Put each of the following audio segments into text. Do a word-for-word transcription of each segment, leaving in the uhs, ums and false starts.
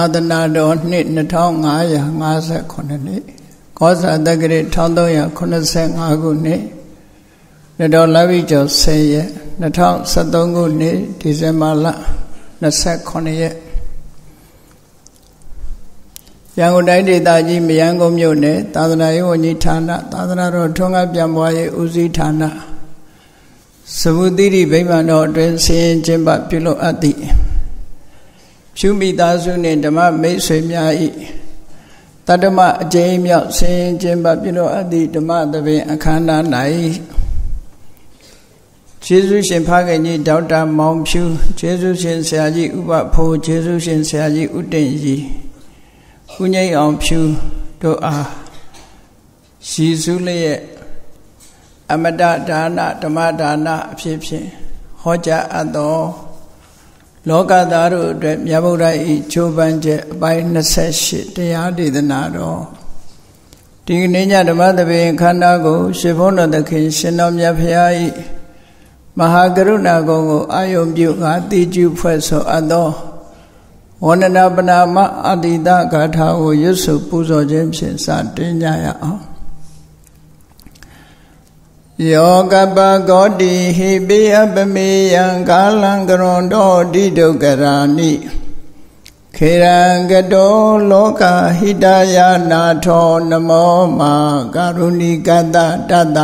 သာသနာတော်နှစ်နှစ်ထောင်ငါးရာငါးဆယ်ခုနှစ်နှစ်ကောဇာတက္ကရာတစ်ထောင်သုံးရာခုနှစ်ဆယ်ငါးခုနှစ်နှစ်တော်လပြည့်ကျော်ဆယ်ရက်နှစ်ထောင်ဆယ်သုံးခုနှစ်ဒီဇင်ဘာလနှစ်ဆယ်ခုနှစ်ရက်ရန်ကုန်တိုင်းဒေသကြီးမရမ်းကုန်းမြို့နယ်သာသနာရေးဝန်ကြီးဌာနသာသနာတော်ထွန်းကားပြန်ပွားရေးဦးစီးဌာနစဗုတိရိဗိမာန်တော်အတွင်းဆင်းကျင်းပပြုလုပ်အပ်သည့်ဖြူမိသားစုနှင့်ဓမ္မမိတ်ဆွေများ၏တတ္တမအကျဉ်းမြောက်ဆင်းကျင်းပပြုလုပ်အပ်သည့်ဓမ္မသဘင်အခမ်းအနား၌ကျေးဇူးရှင်ဖခင်ကြီးဒေါက်တာမောင်ဖြူကျေးဇူးရှင်ဆရာကြီးဥပဖိုးကျေးဇူးရှင်ဆရာကြီးဥတင့်ကြီးဦးငိမ့်အောင်ဖြူတို့အားရှိစုလျက်အမတဒါနဓမ္မဒါနအဖြစ်ဖြင့်ဟောကြားအပ်သောလောကသားတို့အတွက်မြတ်ဗုဒ္ဓ၏ချိုးပန်းချက်အပိုင်း၂၈တရားဒေသနာတော်ဒီကနေ့ညဓမ္မသဘင်ခန္ဓာကိုရှင်ဘုန်းတော်သခင်ရှင်တော်မြတ်ဖရာ၏မဟာကရုဏာကုံကိုအာယုံပြုငါတိကျဖွဲ့ဆိုအပ်သောဝန္ဒနာပနာမအတိတဂါထာကိုရွတ်ဆိုပူဇော်ခြင်းဖြင့်စတင်ကြရအောင်ယောကပကောတိဟိပိယပမေယံကာလံကရွန်တောတိဒုက္ခရာနိခေရံကတောလောကဟိတယနာထောနမောမာကာရုဏိကတတတ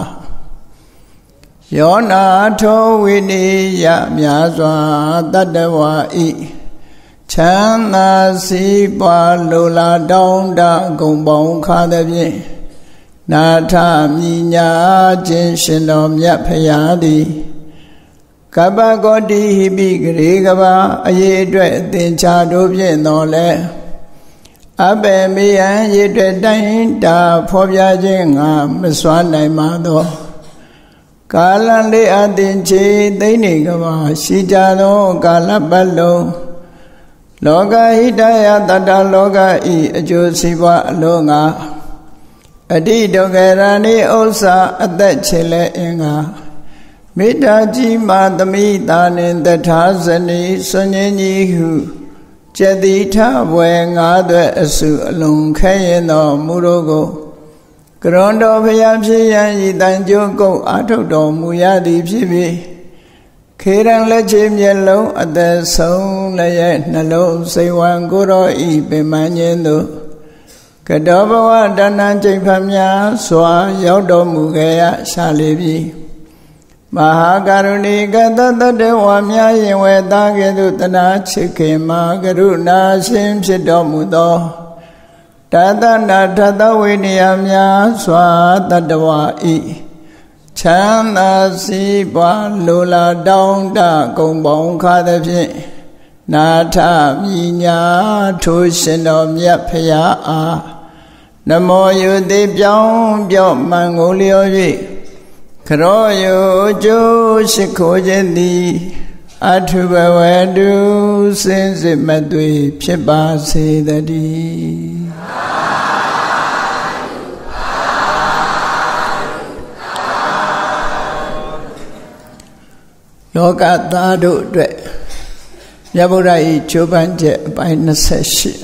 ယောနာထောဝိနိယမြာစွာတတဝါဤချမ်းသာစီးပွားလိုလားတောင်းတဂုံပေါင်းခါသည်ဖြင့်နာထမြညာခြင်းရှင်တော်မြတ်ဖရာသည်ကပ္ပကောတိဟိပိဂရေကဘာအရေးအတွက်အသင်္ချာတို့ဖြင့်တော်လဲအဘေမေယံရေအတွက်တိုင်းတာဖော်ပြခြင်းငါမစွမ်းနိုင်ပါသောကာလလေးအသင်္ချေသိနေကဘာရှိကြသောကာလပတ်လုံးလောကဟိတယတတ္တလောကဤအကျိုးစီးပွားအလုံးငါအတိဒုက္ခရာနိဥစ္စာအသက်ချေလဲအင်္ဂါမေတ္တာကြီးမာသမိတာနှင့်တထာဇနီဆွန်ငင်းကြီးဟုကျတိထဘွယ်ငါးသွဲအစုအလုံးခဲရင်တော်မူတို့ကိုကရွန်တော်ဖျားဖြစ်ရန်ဤတန်ကြိုးကုတ်အာထုတ်တော်မူရသည်ဖြစ်ပြီးခေရန်လက်ချေမျက်လုံးအသက်ဆုံးလည်းရဲ့နှလုံးစိတ်ဝံကိုယ်တော်ဤပင်မခြင်းသို့ကတောဘဝတဏ္ဏကျိန်ဖတ်များစွာရောက်တော်မူခဲ့ရရှာလေပြီမဟာကရုဏီကတတတဝါများရင်ဝဲသားကဲ့သို့တနာချစ်ခင်မှာကရုဏာရှင်ဖြစ်တော်မူသောတသနာထသဝိနည်းများစွာတတဝါဤချမ်းသာစီးပွားလိုလားတောင်းတဂုံပေါင်းခါသည်ဖြင့်နာထမြညာထိုရှင်တော်မြတ်ဖရာအားနမောယုတိပြောင်းပြော့မှန်ကိုလျော်၍ခရောယုကျိုးရှိခိုးခြင်းသည်အထုဘဝတုစင်စစ်မသွေဖြစ်ပါစေတည်းလောကသားတို့အတွက်မြတ်ဗုဒ္ဓ၏ချိုးပန်းချက်အပိုင်း၂၈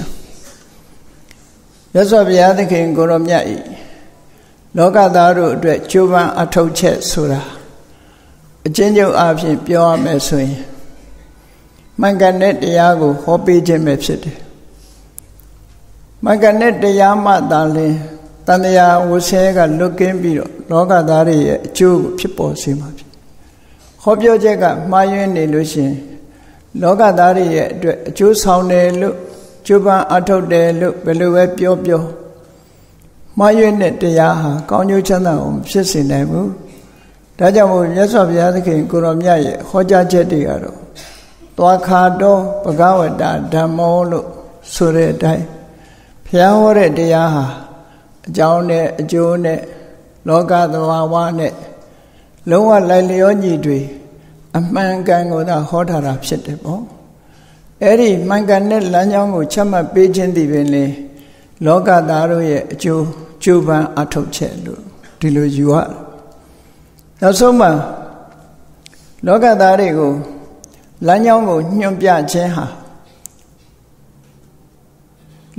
ရသော်ဘုရားသခင်ကိုရောမြတ်၏လောကသားတို့အတွက်ချိုးပန်းအထုတ်ချက်ဆိုတာအချင်းချင်းအဖြစ်ပြောရမယ်ဆိုရင်မှန်ကန်တဲ့တရားကိုဟောပေးခြင်းပဲဖြစ်တယ်မှန်ကန်တဲ့တရားမှသာလျှင်တန်တရားဝဆဲကလွတ်ကင်းပြီးတော့လောကသားတွေရဲ့အကျိုးကိုဖြစ်ပေါ်စေမှာဖြစ်ဟောပြောချက်ကမှားယွင်းနေလို့ရှိရင်လောကသားတွေရဲ့အတွက်အကျိုးဆောင်တယ်လို့ကျိုးပန်းအထုတ်တယ်လို့ဘယ်လိုပဲပြောပြောမှားယွင်းတဲ့တရားဟာကောင်းကျိုးချမ်းသာအောင်ဖြစ်စေနိုင်ဘူးဒါကြောင့်မို့မြတ်စွာဘုရားသခင်ကိုရောမြတ်ရဲ့ဟောကြားချက်တွေကတော့သွားခါတော့ဘဂဝတဓမ္မောလို့ဆိုတဲ့အတိုင်းဘုရားဟောတဲ့တရားဟာအကြောင်းနဲ့အကျိုးနဲ့လောကသဘာဝနဲ့လုံးဝလိုက်လျောညီတွေအမှန်ကန်ကိုသာဟောထားတာဖြစ်တယ်ပေါ့အဲ့ဒီမှန်ကန်တဲ့လမ်းကြောင်းကိုချမှတ်ပေးခြင်းဒီပင်လေလောကသားတို့ရဲ့အကျိုးကျိုးပန်းအထုတ်ချက်လို့ဒီလိုယူရနောက်ဆုံးမှာလောကသားတွေကိုလမ်းကြောင်းကိုညွှန်ပြခြင်းဟာ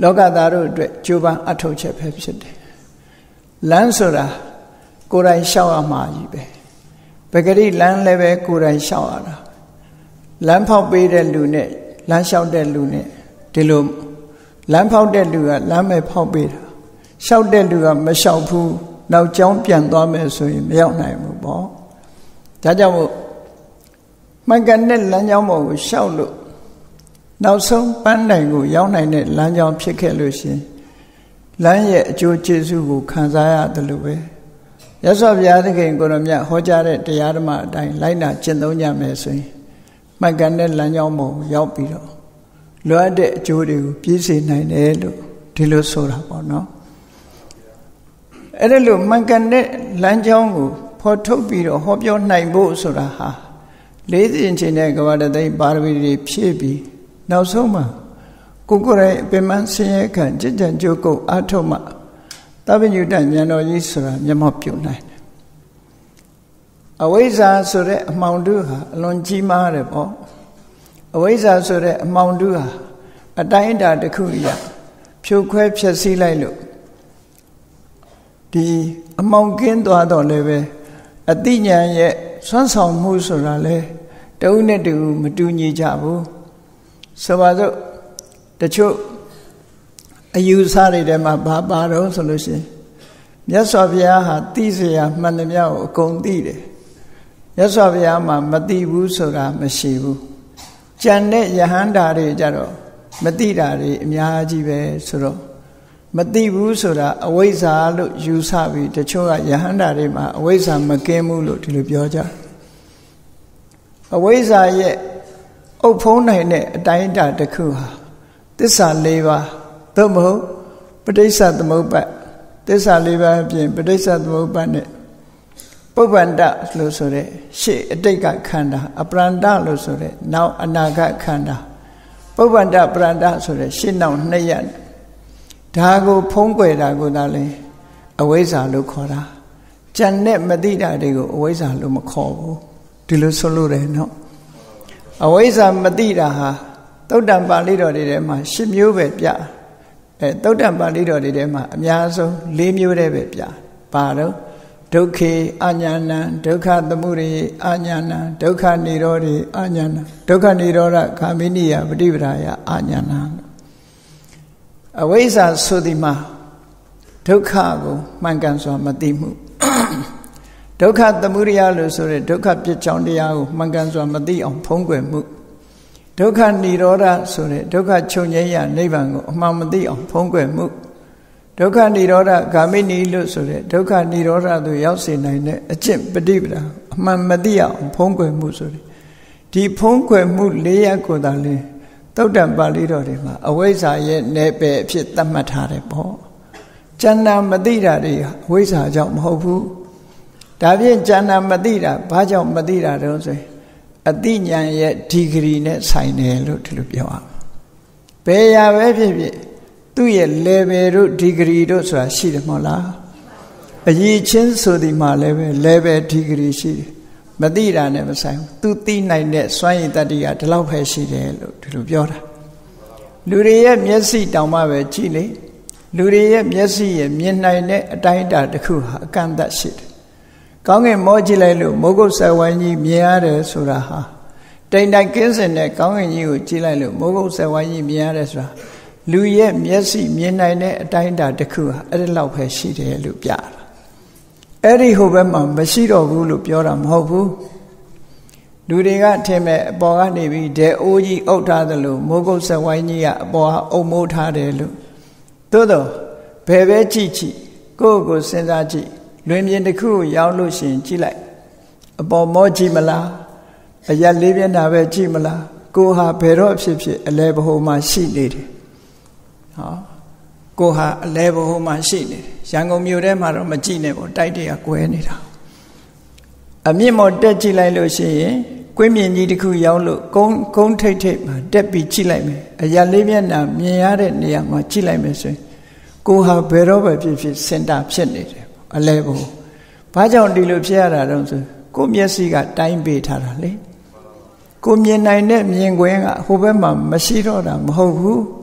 လောကသားတို့အတွက်ကြိုးပမ်းအထောက်ချက်ပဲဖြစ်တယ်လမ်းဆိုတာကိုယ်တိုင်လျှောက်ရမှာကြီးပဲပဂရိလမ်းလည်းပဲကိုယ်တိုင်လျှောက်ရတာလမ်းဖောက်ပေးတဲ့လူနဲ့လမ်းလျှောက်တဲ့လူနဲ့ဒီလိုလမ်းဖောက်တဲ့လူကလမ်းပဲဖောက်ပေးတာလျှောက်တဲ့လူကမလျှောက်ဘူးနောက်ကျောင်းပြန်သွားမယ်ဆိုရင်မရောက်နိုင်ဘူးပေါ့ဒါကြောင့်မို့မှန်ကန်တဲ့လမ်းကြောင်းပေါ်ကိုလျှောက်လို့နောက်ဆုံးပန်းတိုင်ကိုရောက်နိုင်တဲ့လမ်းကြောင်းဖြစ်ခဲ့လို့ရှင်လမ်းရဲ့အကျိုးကျေးဇူးကိုခံစားရတယ်လို့ပဲရသော်ဘုရားသခင်ကိုရောမြတ်ဟောကြားတဲ့တရားဓမ္မအတိုင်းလိုက်နာကျင့်သုံးကြမယ်ဆိုရင်မှန်ကန်တဲ့လမ်းကြောင်းပေါ်ရောက်ပြီးတော့လွတ်တဲ့အကျိုးတွေကိုပြည့်စုံနိုင်တယ်လို့ဒီလိုဆိုတာပေါ့နော်အဲ့ဒါလို့မှန်ကန်တဲ့လမ်းကြောင်းကိုဖော်ထုတ်ပြီးတော့ဟောပြောနိုင်ဖို့ဆိုတာဟာလေးသိင်ချင်းတဲ့ကဘာတသိပါရမီတွေဖြည့်ပြီးနောက်ဆုံးမှာကိုကိုယ်ရဲ့အပင်မဆင်းရဲခံจิตကြံကြိုးကုပ်အထုမှသဗ္ဗညုတဉာဏ်တော်ကြီးဆိုတာမျက်မှောက်ပြုနိုင်တယ်အဝိဇ္ဇာဆိုတဲ့အမှောင်တုဟာအလွန်ကြီးမားတယ်ပေါ့အဝိဇ္ဇာဆိုတဲ့အမှောင်တုဟာအတိုင်းအတာတစ်ခုအရာဖြိုခွဲဖျက်ဆီးလိုက်လို့ဒီအမှောင်ကင်းသွားတော့လည်းပဲအတိညာဏ်ရဲ့စွမ်းဆောင်မှုဆိုတာလဲတဦးနဲ့တဦးမတူညီကြဘူးဆိုပါစို့တချို့အယူဆတွေထဲမှာဘာပါတော့ဆိုလို့ရှိရင်မြတ်စွာဘုရားဟာသိเสียမှန်သမျှကိုအကုန်သိတယ်မြတ်စွာဘုရားမှာမသိဘူးဆိုတာမရှိဘူးကြံတဲ့ယဟန္တာတွေကြတော့မသိတာတွေအများကြီးပဲဆိုတော့မသိဘူးဆိုတာအဝိဇ္ဇာလို့ယူဆပြီးတချို့ကယဟန္တာတွေမှာအဝိဇ္ဇာမကင်းဘူးလို့ဒီလိုပြောကြအဝိဇ္ဇာရဲ့အုပ်ဖုံးနိုင်တဲ့အတိုင်းအတာတစ်ခုဟာသစ္စာ၄ပါးသို့မဟုတ်ပဋိစ္စသမုပ္ပါဒ်သစ္စာ၄ပါးအပြင်ပဋိစ္စသမုပ္ပါဒ်နဲ့ပုဗ္ဗန္တလို့ဆိုတဲ့ရှေ့အတိတ်ကခန္ဓာအပရန္တလို့ဆိုတဲ့နောက်အနာဂတ်ခန္ဓာပုဗ္ဗန္တပရန္တဆိုတဲ့ရှေ့နောက်နှစ်ရပ်ဒါကိုဖုံးကွယ်တာကိုသာလဲအဝိဇ္ဇာလို့ခေါ်တာကြံတဲ့မသိတာတွေကိုအဝိဇ္ဇာလို့မခေါ်ဘူးဒီလိုဆိုလို့တယ်နော်အဝိဇ္ဇာမသိတာဟာသုတ်တံပါဠိတော်တွေထဲမှာ၈မျိုးပဲပြအဲသုတ်တံပါဠိတော်တွေထဲမှာအများဆုံး၄မျိုးတည်းပဲပြပါတော့ဒုက္ခေအညာဏံဒုက္ခသမုဒယအညာဏံဒုက္ခនិရောဓေအညာဏံဒုက္ခនិရောဓဂ ामि နိယပฏิပဒါယအညာဏံအဝိဇ္ဇာဆိုဒီမှာဒုက္ခကိုမှန်ကန်စွာမသိမှုဒုက္ခသမုဒယလို့ဆိုတဲ့ဒုက္ခပြစ်ကြောင်းတရားကိုမှန်ကန်စွာမသိအောင်ဖုံးကွယ်မှုဒုက္ခនិရောဓဆိုတဲ့ဒုက္ခချုပ်ငြိမ်းရာနိဗ္ဗာန်ကိုအမှန်မသိအောင်ဖုံးကွယ်မှုဒုက္ခនិရောဓဂ ामि နိလို့ဆိုတဲ့ဒုက္ခនិရောဓသို့ရောက်စေနိုင်တဲ့အကျင့်ပฏิပဒါအမှန်မသိအောင်ဖုံးကွယ်မှုဆိုတဲ့ဒီဖုံးကွယ်မှု၄ရပ်ကိုသာလဲသုတ်တံပါဠိတော်တွေမှာအဝိဇ္ဇာရဲ့နယ်ပယ်အဖြစ်သတ်မှတ်ထားတယ်ပေါ့ကျန်တာမသိတာတွေအဝိဇ္ဇာကြောင့်မဟုတ်ဘူးဒါဖြင့်ကျန်တာမသိတာဘာကြောင့်မသိတာတုံးဆိုရင်အတိညာဏ်ရဲ့ဒီဂရီနဲ့ဆိုင်တယ်လို့ဒီလိုပြောရမှာဘယ်ရာပဲဖြစ်ဖြစ်သူ့ရဲ့ level တို့ degree တို့ဆိုတာရှိတယ်မဟုတ်လားအရေးချင်းဆိုဒီမှာလည်းပဲ level degree ရှိတယ်မသိတာနဲ့မဆိုင်ဘူးသူသိနိုင်တဲ့စွမ်းရည်တတ္တိကဒီလောက်ပဲရှိတယ်လို့ဒီလိုပြောတာလူတွေရဲ့မျက်စိတောင်မှပဲကြည့်လေလူတွေရဲ့မျက်စိရဲ့မြင်နိုင်တဲ့အတိုင်းအတာတစ်ခုဟာအကန့်အသတ်ရှိတယ်ကောင်းကင်မောကြည့်လိုက်လို့မိုးကုတ်ဆယ်ဝိုင်းကြီးမြင်ရတယ်ဆိုတာဟာတိမ်တိုင်ကင်းစင်တဲ့ကောင်းကင်ကြီးကိုကြည့်လိုက်လို့မိုးကုတ်ဆယ်ဝိုင်းကြီးမြင်ရတယ်ဆိုတာလူရဲ့မျက်စိမြင်နိုင်တဲ့အတိုင်းအတာတစ်ခုဟာအဲ့ဒီလောက်ပဲရှိတယ်လို့ပြတာအဲ့ဒီဟိုဘက်မှာမရှိတော့ဘူးလို့ပြောတာမဟုတ်ဘူးလူတွေကထင်မဲ့အပေါ်ကနေပြီးဒဲအိုးကြီးအုပ်ထားသလိုမိုးကုတ်ဆယ်ဝိုင်းကြီးကအပေါ်ဟာအုပ်မိုးထားတယ်လို့သို့တော့ဘယ်ပဲကြည့်ကြည့်ကိုယ့်ကိုယ်စဉ်းစားကြည့်လွင်ပြင်တစ်ခုကိုရောက်လို့ရှိရင်ကြည့်လိုက်အပေါ်မောကြည့်မလားအရက်လေးမျက်နှာပဲကြည့်မလားကိုဟာဘယ်တော့ဖြစ်ဖြစ်အလဲဘဟုမှာရှိနေတယ်ဟောကိုဟာအလဲဘဟုမှာရှိနေတယ်ရန်ကုန်မြို့ထဲမှာတော့မကြည့်နဲ့ပေါ့တိုက်တရကွဲနေတာအမြင့်မော်တက်ကြည့်လိုက်လို့ရှိရင်ကွင်းမြင့်ကြီးတစ်ခုရောက်လို့ကုန်းကုန်းထိတ်ထိတ်မှာတက်ပြီးကြည့်လိုက်မယ်အရက်လေးမျက်နှာမြင်ရတဲ့နေရာမှာကြည့်လိုက်မယ်ဆိုရင်ကိုဟာဘယ်တော့ပဲဖြစ်ဖြစ်စင်တာဖြစ်နေတယ်အလဲဘုံဘာကြောင့်ဒီလိုဖြစ်ရတာတော့ဆိုကိုမျက်စိကတိုင်းပေးထားတာလေကိုမြင်နိုင်တဲ့မြင်ကွင်းကဟိုဘက်မှာမရှိတော့တာမဟုတ်ဘူး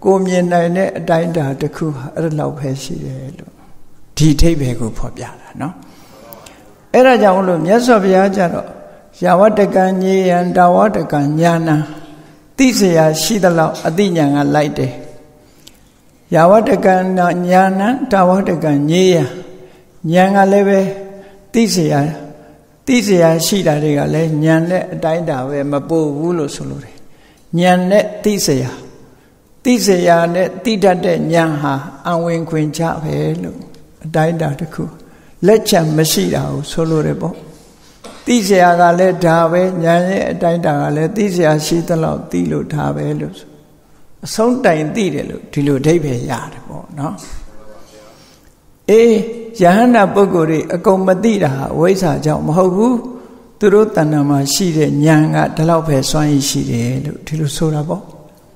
ကိုမြင်နိုင်တဲ့အတိုင်းအတာတစ်ခုဟာအဲ့လောက်ပဲရှိတယ်လို့ဒီအဓိပ္ပာယ်ကိုဖော်ပြတာနော်အဲ့ဒါကြောင့်လို့မြတ်စွာဘုရားကျတော့ယာဝတ္တကံညေယံတာဝတ္တကံညာဏသိเสียရှိသလောက်အသိဉာဏ်ကလိုက်တယ်ယာဝတ္တကံညာဏတာဝတ္တကံညေယံဉာဏ်ကလည်းပဲသိเสียသိเสียရှိတာတွေကလည်းဉာဏ်နဲ့အတိုင်းတာပဲမပို့ဘူးလို့ဆိုလိုတယ်ဉာဏ်နဲ့သိเสียသိเสียနဲ့သိတတ်တဲ့ဉာဏ်ဟာအဝင်ခွင်ချပဲလို့အတိုင်းတာတစ်ခုလက်ချက်မရှိတာကိုဆိုလိုတယ်ပေါ့သိเสียကလည်းဒါပဲဉာဏ်ရဲ့အတိုင်းတာကလည်းသိเสียရှိသလောက်သိလို့ဒါပဲလို့အဆုံးတိုင်သိတယ်လို့ဒီလိုအဓိပ္ပာယ်ရတယ်ပေါ့နော်အေးယဟန္တာပုဂ္ဂိုလ်တွေအကုန်မသိတာအဝိဇ္ဇာကြောင့်မဟုတ်ဘူးသူတို့တဏ္ဍာမှာရှိတဲ့ဉာဏ်ကဒီလောက်ပဲစွမ်းရည်ရှိတယ်လို့ဒီလိုဆိုတာပေါ့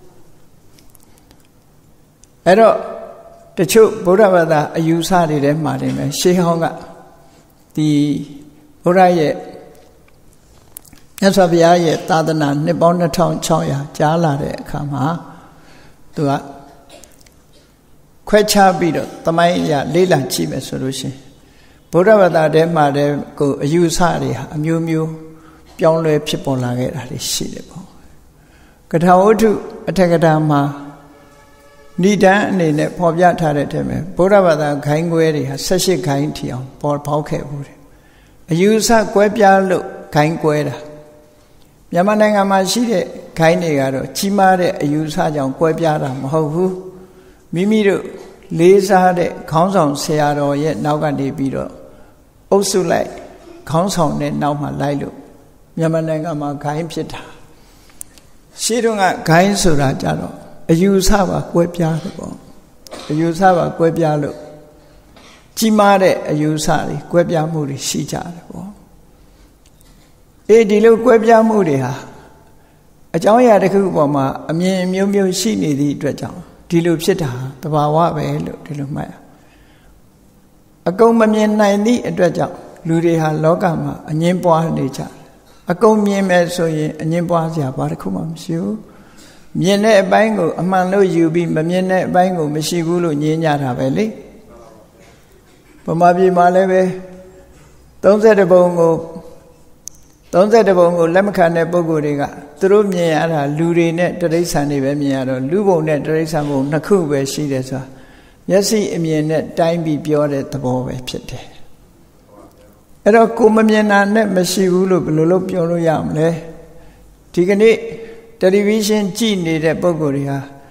အဲ့တော့တချို့ဗုဒ္ဓဘာသာအယူဆတွေထဲမှာနေမယ်ရှေးဟောင်းကဒီဘုရားရဲ့မြတ်စွာဘုရားရဲ့သာသနာနှစ်ပေါင်းနှစ်ထောင်ခြောက်ရာကြာလာတဲ့အခါမှာသူကခွဲခြားပြီးတော့သမိုင်းအရာလေးလံကြည့်မယ်ဆိုလို့ရှိရင်ဗုဒ္ဓဘာသာထဲမှာတည်းကိုအယူဆတွေဟာအမျိုးမျိုးပြောင်းလဲဖြစ်ပေါ်လာခဲ့တာတွေရှိတယ်ပေါ့ကထာဝတ္ထုအထက်ကထာမှာဏိဒံအနေနဲ့ဖော်ပြထားတဲ့ထဲမှာဗုဒ္ဓဘာသာခိုင်းခွဲတွေဟာ၁၈ခိုင်းထီအောင်ပေါ်ပေါက်ခဲ့ဘူးတယ်အယူဆကွဲပြားလို့ခိုင်းကွဲတာမြန်မာနိုင်ငံမှာရှိတဲ့ခိုင်းတွေကတော့ကြီးမားတဲ့အယူဆကြောင့်ကွဲပြားတာမဟုတ်ဘူးမိမိတို့လေးစားတဲ့ခေါင်းဆောင်ဆရာတော်ရဲ့နောက်ကနေပြီးတော့အုပ်စုလိုက်ခေါင်းဆောင်တဲ့နောက်မှာလိုက်လို့မြန်မာနိုင်ငံမှာခိုင်းဖြစ်တာရှေးတုန်းကခိုင်းဆိုတာကြတော့အယူဆပါကွဲပြားတယ်ပေါ့အယူဆပါကွဲပြားလို့ကြီးမားတဲ့အယူဆတွေကွဲပြားမှုတွေရှိကြတယ်ပေါ့အေးဒီလိုကွဲပြားမှုတွေဟာအကြောင်းအရာတစ်ခုပေါ်မှာအမြင်မျိုးမျိုးရှိနေသည့်အတွက်ကြောင့်ဒီလိုဖြစ်တာသဘာဝပဲလို့ဒီလိုမှတ်ရအကုန်မမြင်နိုင်သည့်အတွက်ကြောင့်လူတွေဟာလောကမှာအငြင်းပွားနေကြတယ်အကုန်မြင်မယ်ဆိုရင်အငြင်းပွားစရာဘာတစ်ခုမှမရှိဘူးမြင်တဲ့အပိုင်းကိုအမှန်လို့ယူပြီးမမြင်တဲ့အပိုင်းကိုမရှိဘူးလို့ညင်းကြတာပဲလေဗမာပြည်မှာလည်းပဲသုံးဆယ်တပုံကိုသုံးဆယ်တပုံကိုလက်မခံတဲ့ပုဂ္ဂိုလ်တွေကသူတို့မြင်ရတာလူတွေနဲ့တိရစ္ဆာန်တွေပဲမြင်ရတော့လူပုံနဲ့တိရစ္ဆာန်ပုံနှစ်ခုပဲရှိတယ်ဆိုတာမျက်စိအမြင်နဲ့တိုင်းပြီးပြောတဲ့သဘောပဲဖြစ်တယ်အဲ့တော့ကိုမမြင်တာနဲ့မရှိဘူးလို့ဘယ်လိုလုပ်ပြောလို့ရမလဲဒီကနေ့တယ်လီဗီရှင်းကြည့်နေတဲ့ပုဂ္ဂိုလ်တွေဟာ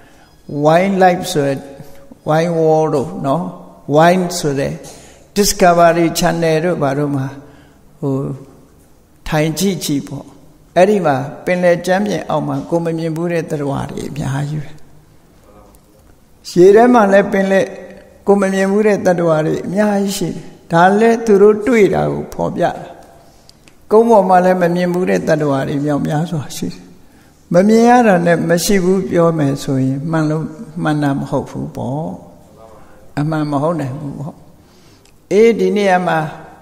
wine life ဆိုတဲ့ wine world တို့နော် wine ဆိုတဲ့ discovery channel တို့ဘာတို့မှာဟိုထိုင်ကြည့်ကြည့်ပေါ့အဲ့ဒီမှာပင်လယ်ကျမ်းပြင်အောက်မှာကိုမမြင်ဘူးတဲ့သတ္တဝါတွေအများကြီးပဲရေထဲမှာလည်းပင်လယ်ကိုမမြင်ဘူးတဲ့သတ္တဝါတွေအများကြီးရှိတယ်ဒါလည်းသူတို့တွေ့တာကိုဖော်ပြတာကုန်းပေါ်မှာလည်းမမြင်ဘူးတဲ့သတ္တဝါတွေမြောက်များစွာရှိတယ်မမြင်ရတာနဲ့မရှိဘူးပြောမယ်ဆိုရင်မှန်လို့မှန်တာမဟုတ်ဘူးပေါ့အမှန်မဟုတ်နိုင်ဘူးပေါ့အေးဒီနေ့မှာ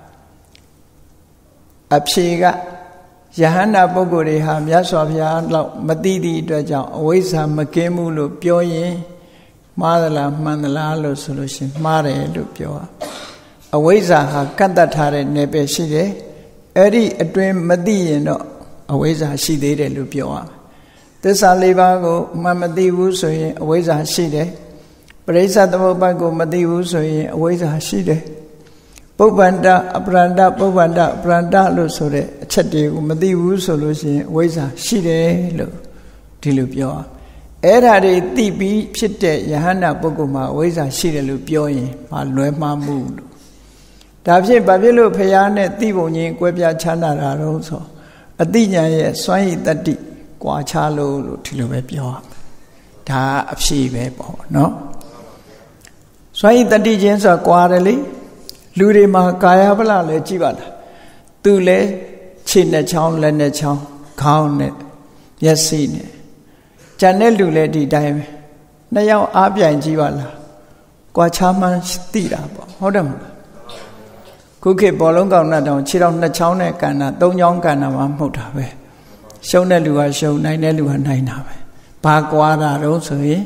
အဖြေကယဟန္တာပုဂ္ဂိုလ်တွေဟာမြတ်စွာဘုရားလောက်မသိသည့်အတွက်ကြောင့်အဝိဇ္ဇာမကင်းဘူးလို့ပြောရင်မှားသလားမှန်သလားလို့ဆိုလို့ရှိရင်မှားတယ်လို့ပြောရအဝိဇ္ဇာဟာကန့်တတ်ထားတဲ့နယ်ပယ်ရှိတယ်အဲ့ဒီအတွင်းမသိရင်တော့အဝိဇ္ဇာရှိသေးတယ်လို့ပြောရသစ္စာလေးပါးကိုမှန်မသိဘူးဆိုရင်အဝိဇ္ဇာရှိတယ်ပရိစ္ဆသမုပ္ပါဒ်ကိုမသိဘူးဆိုရင်အဝိဇ္ဇာရှိတယ်ပုပ္ပန္တအပရန္တပုပ္ပန္တပရန္တလို့ဆိုတဲ့အချက်တွေကိုမသိဘူးဆိုလို့ရှိရင်အဝိဇ္ဇာရှိတယ်လို့ဒီလိုပြောရအဲ့ဓာတွေသိပြီးဖြစ်တဲ့ယဟန္တာပုဂ္ဂိုလ်မှာအဝိဇ္ဇာရှိတယ်လို့ပြောရင်မလွဲမှားမှုလို့ဒါဖြစ်ဘာဖြစ်လို့ဖျားနဲ့သိပုံချင်းကွဲပြားချမ်းသာတာတော့ဆိုအတိညာရဲ့စွမ်းရည်တတ္တိကွာခြားလို့လို့ဒီလိုပဲပြောရဒါအဖြေပဲပေါ့နော်စွမ်းရည်တတ္တိချင်းဆိုတာကွာတယ်လေလူတွေမှာကာယဗလလည်းကြည့်ပါလားသူလည်းခြေနဲ့ချောင်းလက်နဲ့ချောင်းခေါင်းနဲ့မျက်စိနဲ့ကြံတဲ့လူလည်းဒီတိုင်းပဲနှစ်ယောက်အားပြိုင်ကြည့်ပါလားကွာခြားမှန်းသိတာပေါ့ဟုတ်တယ်မလားခုခေတ်ဘောလုံးကောင်နဲ့တောင်ခြေတော်နှစ်ချောင်းနဲ့ကန်တာသုံးချောင်းကန်တာမှမဟုတ်တာပဲရှုံးတဲ့လူကရှုံးနိုင်တဲ့လူကနိုင်တာပဲဘာကွာတာတော့ဆိုရင်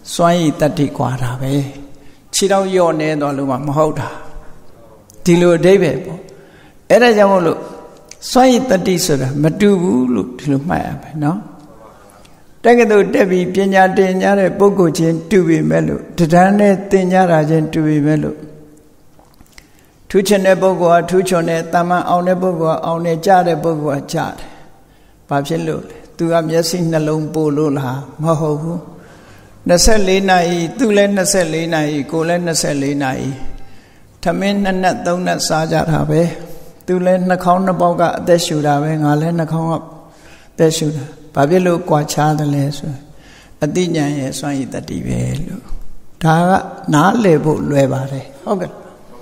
စွမ်းရည်တတ္တိကွာတာပဲခြေတော့ယော့နေတော့လို့မဟုတ်တာဒီလိုအဓိပ္ပာယ်ပေါ့အဲ့ဒါကြောင့်မို့လို့စွမ်းရည်တတ္တိဆိုတာမတူဘူးလို့ဒီလိုမှတ်ရမယ်နော်တက္ကသိုလ်တက်ပြီးပညာတင်ကြတဲ့ပုဂ္ဂိုလ်ချင်းတူပြီမဲ့လို့တရားနဲ့သင်ကြတာချင်းတူပြီမဲ့လို့ထူးချင်တဲ့ပုဂ္ဂိုလ်ကထူးချွန်တဲ့တာမန်အောင်တဲ့ပုဂ္ဂိုလ်ကအောင်နေကြတဲ့ပုဂ္ဂိုလ်ကကြားတယ်ဘာဖြစ်လို့လဲသူကမျက်စိနှလုံးပို့လို့လားမဟုတ်ဘူး24နာရီသူလည်း24နာရီကိုလည်း24နာရီထမင်းနှစ်နက်သုံးနက်စားကြတာပဲသူလည်းနှာခေါင်းနှစ်ပေါက်ကအသက်ရှူတာပဲငါလည်းနှာခေါင်းကအသက်ရှူတာဘာဖြစ်လို့ကြွာချားတယ်လဲဆိုအတိညာဉ်ရဲ့စွမ်းရည်တတ္တိပဲလို့ဒါကနားလည်ဖို့လွယ်ပါတယ်ဟုတ်ကဲ့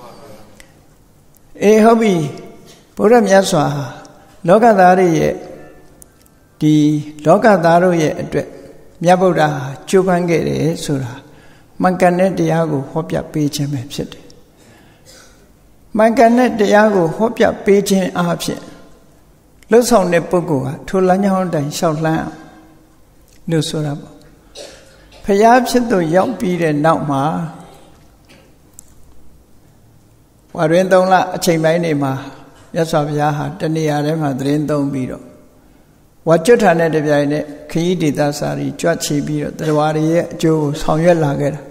အေးဟုတ်ပြီဘုရားမြတ်စွာလောကသားတွေရဲ့ဒီလောကသားတို့ရဲ့အတွက်မြတ်ဗုဒ္ဓကြိုးပမ်းခဲ့တယ်ဆိုတာမှန်ကန်တဲ့တရားကိုဟောပြပေးခြင်းပဲဖြစ်တယ်မှန်ကန်တဲ့တရားကိုဟောပြပေးခြင်းအဖြစ်လှုပ်ဆောင်တဲ့ပုဂ္ဂိုလ်ကထိုလမ်းကြောင်းတိုင်းလျှောက်လှမ်းလို့ဆိုတာပေါ့ဖျားဖြစ်သူရောက်ပြီးတဲ့နောက်မှာဝါတွင်သုံးလအချိန်ပိုင်းနေမှာမြတ်စွာဘုရားဟာတဏှာထဲမှာသတင်းသုံးပြီးတော့ဝါကျွတ်ထာနဲ့တပြိုင်နက်ခရီးဒေသစာရီကြွချီပြီးတော့တရားတွေရဲ့အကျိုးကိုဆောင်ရွက်လာခဲ့တာ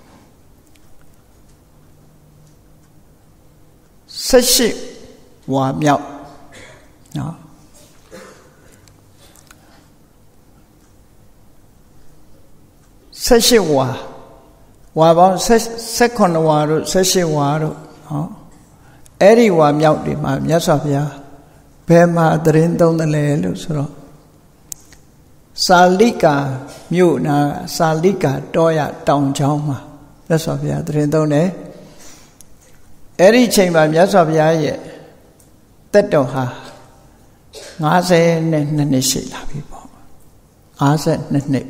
ဆက်ရှိဝါမြောက်နော်ဆက်ရှိဝါဝါပေါင်းဆက်ခွန်ဝါတို့ဆက်ရှိဝါတို့ဟောအဲ့ဒီဝါမြောက်တွေမှာမြတ်စွာဘုရားဘယ်မှာသတင်းသုံးတယ်လဲလို့ဆိုတော့စာလိကာမြို့နာစာလိကာတောရတောင်ချောင်းမှာမြတ်စွာဘုရားသတင်းသုံးတယ်အဲ့ဒီချိန်မှာမြတ်စွာဘုရားရဲ့တက်တော်ဟာ52နှစ်ရှိလာပြီပေါ့52နှစ်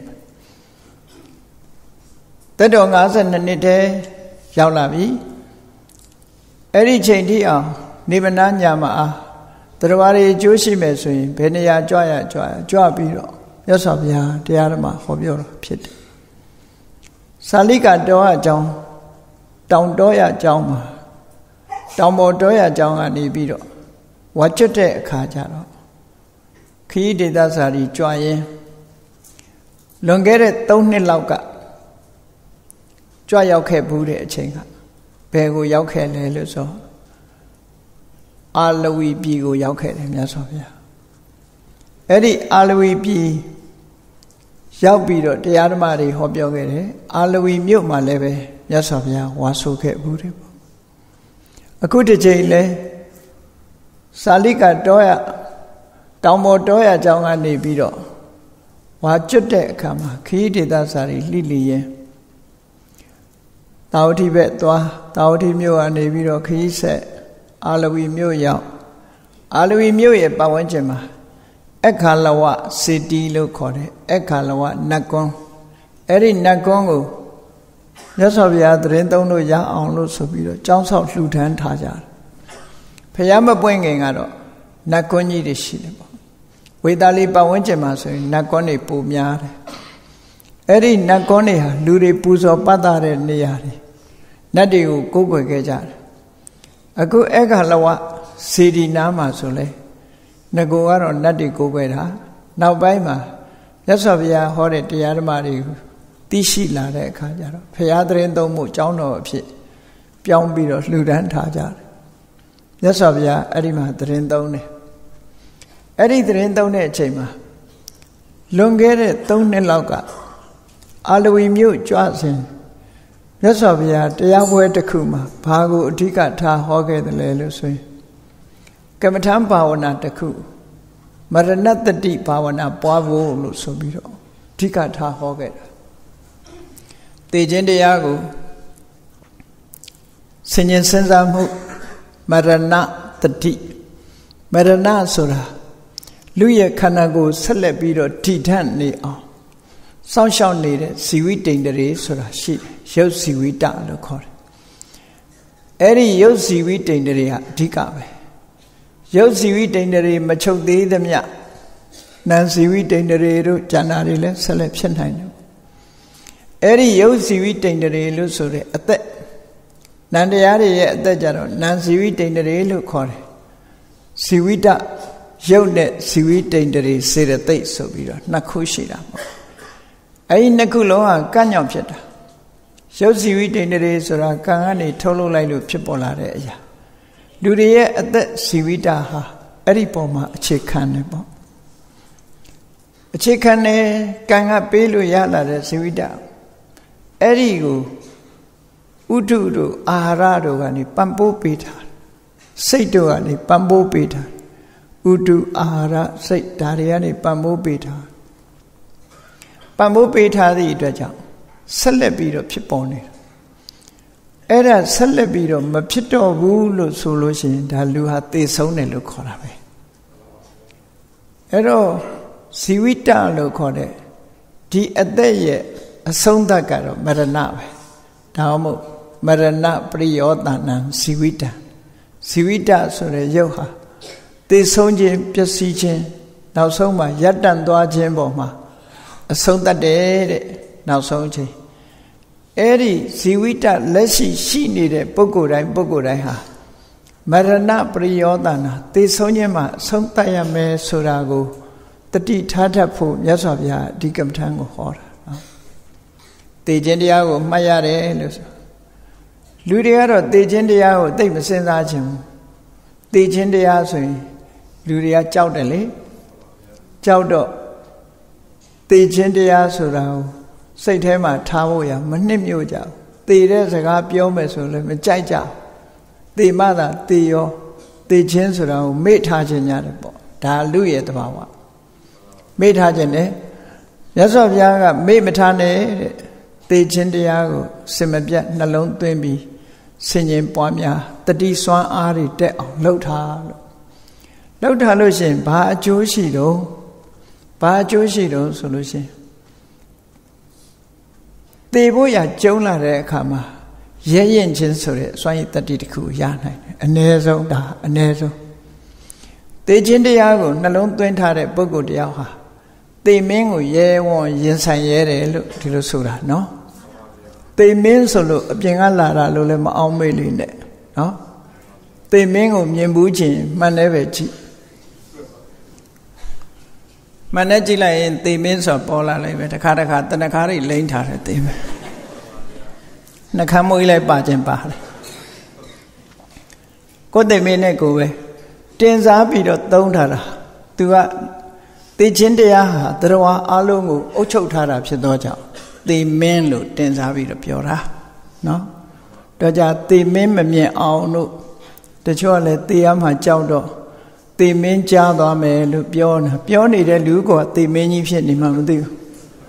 တက်တော်52နှစ်တည်းရောက်လာပြီအဲ့ဒီချိန်ထိအောင်နေမနာညာမှာအားတရားတွေအကျိုးရှိမယ်ဆိုရင်ဘယ်နေရာကြွရကြွရကြွပြီးတော့မြတ်စွာဘုရားတရားဓမ္မဟောပြောတာဖြစ်တယ်စာလိကတောအကြောင်းတောင်တောရအကြောင်းမှာတောင်ပေါ်တောရအကြောင်းကနေပြီးတော့ဝါကျွတ်တဲ့အခါကျတော့ခရီးဒေသစာရီကြွရင်လွန်ခဲ့တဲ့၃နှစ်လောက်ကကြွရောက်ခဲ့ဘူးတဲ့အချိန်ကဘယ်ကိုရောက်ခဲ့လဲလို့ဆိုအာလဝီပြည်ကိုရောက်ခဲ့တယ်မြတ်စွာဘုရားအဲ့ဒီအာလဝီပြည်ရောက်ပြီးတော့တရားဓမ္မတွေဟောပြောခဲ့တယ်အာလဝီမြို့မှာလည်းပဲမြတ်စွာဘုရားဝါဆိုခဲ့ဘူးတယ်ပေါ့အခုတစ်ချိန်လဲစာလိကတောရတောင်ပေါ်တောရအကြောင်းကနေပြီးတော့ဝါကျွတ်တဲ့အခါမှာခရီးဒေသစာရီလှိလီရင်တာဝတိဘက်သွားတာဝတိမြို့ကနေပြီးတော့ခရီးဆက်အာလဝီမြို့ရောက်အာလဝီမြို့ရဲ့ပတ်ဝန်းကျင်မှာအခါလဝစေတီလို့ခေါ်တယ်အခါလဝနတ်ကွန်းအဲ့ဒီနတ်ကွန်းကိုမြတ်စွာဘုရားသတင်းသုံးလို့ရအောင်လို့ဆိုပြီးတော့ကျောင်းဆောက်လှူဒန်းထားကြတယ်ဖျားမပွင့်ခင်ကတော့နတ်ကွန်းကြီးတွေရှိတယ်ပေါ့ဝေသာလီပတ်ဝန်းကျင်မှာဆိုရင်နတ်ကွန်းတွေပိုများတယ်အဲ့ဒီနတ်ကွန်းတွေဟာလူတွေပူဇော်ပတ်တာတဲ့နေရာတွေနတ်တွေကိုကိုးကွယ်ခဲ့ကြတယ်အခုအခါလဝစေတီနားမှာဆိုလဲငကိုကတော့နတ်တွေကိုးကွယ်တာနောက်ပိုင်းမှာမြတ်စွာဘုရားဟောတဲ့တရားဓမ္မတွေသိရှိလာတဲ့အခါကျတော့ဘုရားသတင်းသုံးမှုကျောင်းတော်အဖြစ်ပြောင်းပြီးတော့လှူဒန်းထားကြတယ်မြတ်စွာဘုရားအဲ့ဒီမှာသတင်းသုံးတယ်အဲ့ဒီသတင်းသုံးတဲ့အချိန်မှာလွန်ခဲ့တဲ့၃နှစ်လောက်ကအာလဝီမြို့ကြွစဉ်မြတ်စွာဘုရားတရားပွဲတစ်ခုမှာဘာကိုအဓိကထားဟောခဲ့တယ်လဲလို့ဆိုရင်ကမ္မထံဘာဝနာတစ်ခုမရဏတတိဘာဝနာပွားဖို့လို့ဆိုပြီးတော့အဓိကထားဟောခဲ့တာသိခြင်းတရားကိုဆင်ញင်စဉ်းစားမှုမရဏတတိမရဏဆိုတာလူရဲ့ခန္ဓာကိုယ်ဆက်လက်ပြီးတော့ထိထန့်နေအောင်စောင့်ရှောက်နေတဲ့ဇီဝိတ္တိန်တွေဆိုတာရှိတယ်ရုပ်ဇီဝိတလို့ခေါ်တယ်အဲ့ဒီရုပ်ဇီဝိတ္တိန်တွေကအဓိကပဲရုပ်ဇီဝိတ္တိန်တွေမချုပ်သေးသမျှနာမ်ဇီဝိတ္တိန်တွေတို့ဉာဏ်တွေလည်းဆက်လက်ဖြစ်နိုင်တယ်အဲ့ဒီယုတ်စီဝိတိန်တရေလို့ဆိုတဲ့အသက်နန္တရားတွေရဲ့အသက်ကြတော့နံစီဝိတိန်တရေလို့ခေါ်တယ်စီဝိတယုတ်နဲ့စီဝိတိန်တရေစေတသိက်ဆိုပြီးတော့နှစ်ခုရှိတာပေါ့အဲ့ဒီနှစ်ခုလုံးကကန့်ညောင်ဖြစ်တာယုတ်စီဝိတိန်တရေဆိုတာကံကနေထုတ်လုပ်လိုက်လို့ဖြစ်ပေါ်လာတဲ့အရာလူတွေရဲ့အသက်စီဝိတဟာအဲ့ဒီပုံမှာအခြေခံတယ်ပေါ့အခြေခံတယ်ကံကပေးလို့ရလာတဲ့စီဝိတအဲ့ဒီကိုဥဒုတို့အာဟာရတို့ကနေပံ့ပိုးပေးထားစိတ်တို့ကနေပံ့ပိုးပေးထားဥဒုအာဟာရစိတ်ဒါတွေကနေပံ့ပိုးပေးထားပံ့ပိုးပေးထားသည့်အတွက်ကြောင့်ဆက်လက်ပြီးတော့ဖြစ်ပေါ်နေတာအဲ့ဒါဆက်လက်ပြီးတော့မဖြစ်တော့ဘူးလို့ဆိုလို့ရှိရင်ဒါလူဟာသေဆုံးတယ်လို့ခေါ်တာပဲအဲ့တော့ဇီဝိတလို့ခေါ်တဲ့ဒီအသက်ရဲ့အဆုံးသတ်ကတော့မရဏပဲဒါမှမဟုတ်မရဏပရိယောတနံဇီဝိတဇီဝိတဆိုတဲ့ရုပ်ဟာသေဆုံးခြင်းပျက်စီးခြင်းနောက်ဆုံးမှာရပ်တန့်သွားခြင်းပေါ်မှာအဆုံးသတ်တယ်တဲ့နောက်ဆုံးချိန်အဲ့ဒီဇီဝိတလက်ရှိရှိနေတဲ့ပုဂ္ဂိုလ်တိုင်းပုဂ္ဂိုလ်တိုင်းဟာမရဏပရိယောတနာသေဆုံးခြင်းမှာအဆုံးသတ်ရမယ်ဆိုတာကိုတတိထားတတ်ဖို့မြတ်စွာဘုရားဒီကမ္မထံကိုဟောတာနော်သေခြင်းတရားကိုမှတ်ရတယ်လို့ဆိုလူတွေကတော့သေခြင်းတရားကိုသိမစဉ်းစားခြင်းဘူးသေခြင်းတရားဆိုရင်လူတွေကကြောက်တယ်လေကြောက်တော့သေခြင်းတရားဆိုတာကိုစိတ်ထဲမှာထားဖို့ရမနှစ်မြို့ကြဘူးသေတဲ့စကားပြောမယ်ဆိုလည်းမကြိုက်ကြဘူးသေမှသာသေရောသေခြင်းဆိုတာကိုမေ့ထားခြင်းရတယ်ပေါ့ဒါလူရဲ့တဘာဝမေ့ထားခြင်းနဲ့မြတ်စွာဘုရားကမေ့မထားနဲ့တဲ့သေခြင်းတရားကိုစင်မပြတ်နှလုံးသွင်းပြီးဆင်ခြင်ပွားများတတိစွမ်းအားတွေတက်အောင်လှုပ်ထားလို့လှုပ်ထားလို့ရှိရင်ဘာအကျိုးရှိတော့ဘာအကျိုးရှိတော့ဆိုလို့ရှိရင်သေဖို့ရကျုံလာတဲ့အခါမှာရဲရင်ချင်းဆိုတဲ့စွမ်းရည်တတိတစ်ခုရနိုင်တယ်အ ਨੇ ဆုံးဒါအ ਨੇ ဆုံးသေခြင်းတရားကိုနှလုံးသွင်းထားတဲ့ပုဂ္ဂိုလ်တယောက်ဟာသေမင်းကိုရဲဝံ့ရင်ဆိုင်ရဲတယ်လို့ဒီလိုဆိုတာနော်သေမင်းဆိုလို့အပြင်ကလာတာလို့လည်းမအောင်မေ့လိမ့်နဲ့နော်သေမင်းကိုမြင်ဘူးချင်းမှန်တယ်ပဲကြည့်မှန်တယ်ကြည့်လိုက်ရင်သေမင်းဆိုပေါ်လာလိုက်ပဲတစ်ခါတစ်ခါတဏ္ဍာတွေလိမ့်ထားတယ်သေမင်းနှခမ်းမွေးလိုက်ပါခြင်းပါတယ်ကိုယ်သေမင်းနဲ့ကိုယ်ပဲတင်စားပြီးတော့သုံးထားတာသူကသေခြင်းတရားဟာသရဝါအလုံးကိုအုပ်ချုပ်ထားတာဖြစ်သောကြောင့်သေမင်းလို့တင်စားပြီးတော့ပြောတာနော်တော့ကြသေမင်းမမြင်အောင်လို့တချို့ကလည်းသေရမှကြောက်တော့သေမင်းကြားသွားမယ်လို့ပြောတာပြောနေတဲ့လူကသေမင်းကြီးဖြစ်နေမှမသိဘူး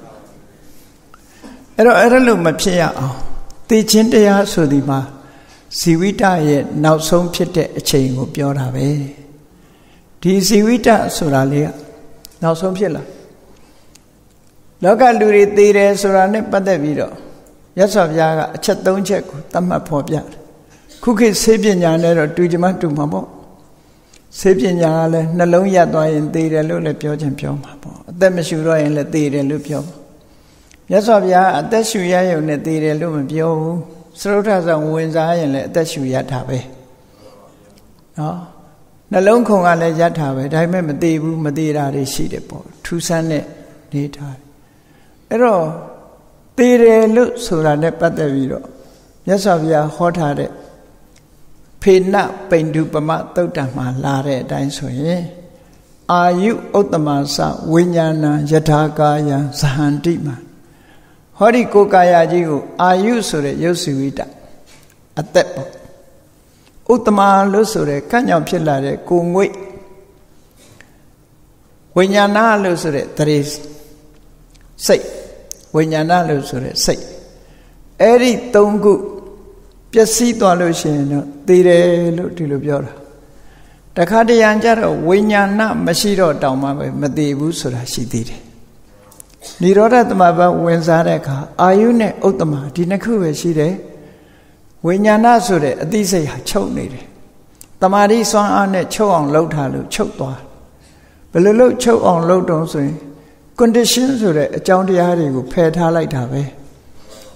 အဲ့တော့အဲ့ဒါလို့မဖြစ်ရအောင်သေခြင်းတရားဆိုဒီမှာဇီဝိတရဲ့နောက်ဆုံးဖြစ်တဲ့အချိန်ကိုပြောတာပဲဒီဇီဝိတဆိုတာလေနောက်ဆုံးဖြစ်လာလောကလူတွေသေတယ်ဆိုတာနဲ့ပတ်သက်ပြီးတော့ရသော်ဘုရားကအချက်၃ချက်ကိုသတ်မှတ်ဖော်ပြတယ်ခုခေတ်ဆေးပညာနဲ့တော့တူကြမှာတူမှာပေါ့ဆေးပညာကလည်းနှလုံးရပ်သွားရင်သေတယ်လို့လည်းပြောခြင်းပြောမှာပေါ့အသက်မရှူတော့ရင်လည်းသေတယ်လို့ပြောမှာရသော်ဘုရားအသက်ရှူရရုံနဲ့သေတယ်လို့မပြောဘူးစရုထဆောင်ဝင်စားရင်လည်းအသက်ရှူရတာပဲနော်နှလုံးခုန်ကလည်းရတာပဲဒါပေမဲ့မသေးဘူးမသေးတာတွေရှိတယ်ပေါ့ထူးဆန်းတဲ့နေထားအဲ့တော့သေတယ်လို့ဆိုတာနဲ့ပတ်သက်ပြီးတော့မြတ်စွာဘုရားဟောထားတဲ့ဖေနပိန္ဒုပမသုတ်တံမှာလာတဲ့အတိုင်းဆိုရင်အာယုဥတ္တမသဝိညာဏယထာကာယံဇဟန္တိမှာဟောဒီကိုယ်ကာယကြီးကိုအာယုဆိုတဲ့ရုပ်စုဝိတအသက်ပေါ့ဥတ္တမလို့ဆိုတဲ့ကံ့ကြောင့်ဖြစ်လာတဲ့ကိုငွေ့ဝိညာဏလို့ဆိုတဲ့တရေစိတ်ဝိညာဏလို့ဆိုတဲ့စိတ်အဲ့ဒီသုံးခုပျက်စီးသွားလို့ရှိရင်တော့သေတယ်လို့ဒီလိုပြောတာတခါတရံကြတော့ဝိညာဏမရှိတော့တောင်မှပဲမသေဘူးဆိုတာရှိသေးတယ်និရောဓသမဘဝင်စားတဲ့အခါအာယုနဲ့ဥတ္တမဒီနှစ်ခုပဲရှိတယ်ဝိညာဏဆိုတဲ့အသိစိတ်ဟာချုပ်နေတယ်တမာတိစွမ်းအားနဲ့ချုပ်အောင်လှုပ်ထားလို့ချုပ်သွားဘယ်လိုလုပ်ချုပ်အောင်လှုပ်တော့ဆိုရင် condition ဆိုတဲ့အကြောင်းတရားတွေကိုဖယ်ထားလိုက်တာပဲ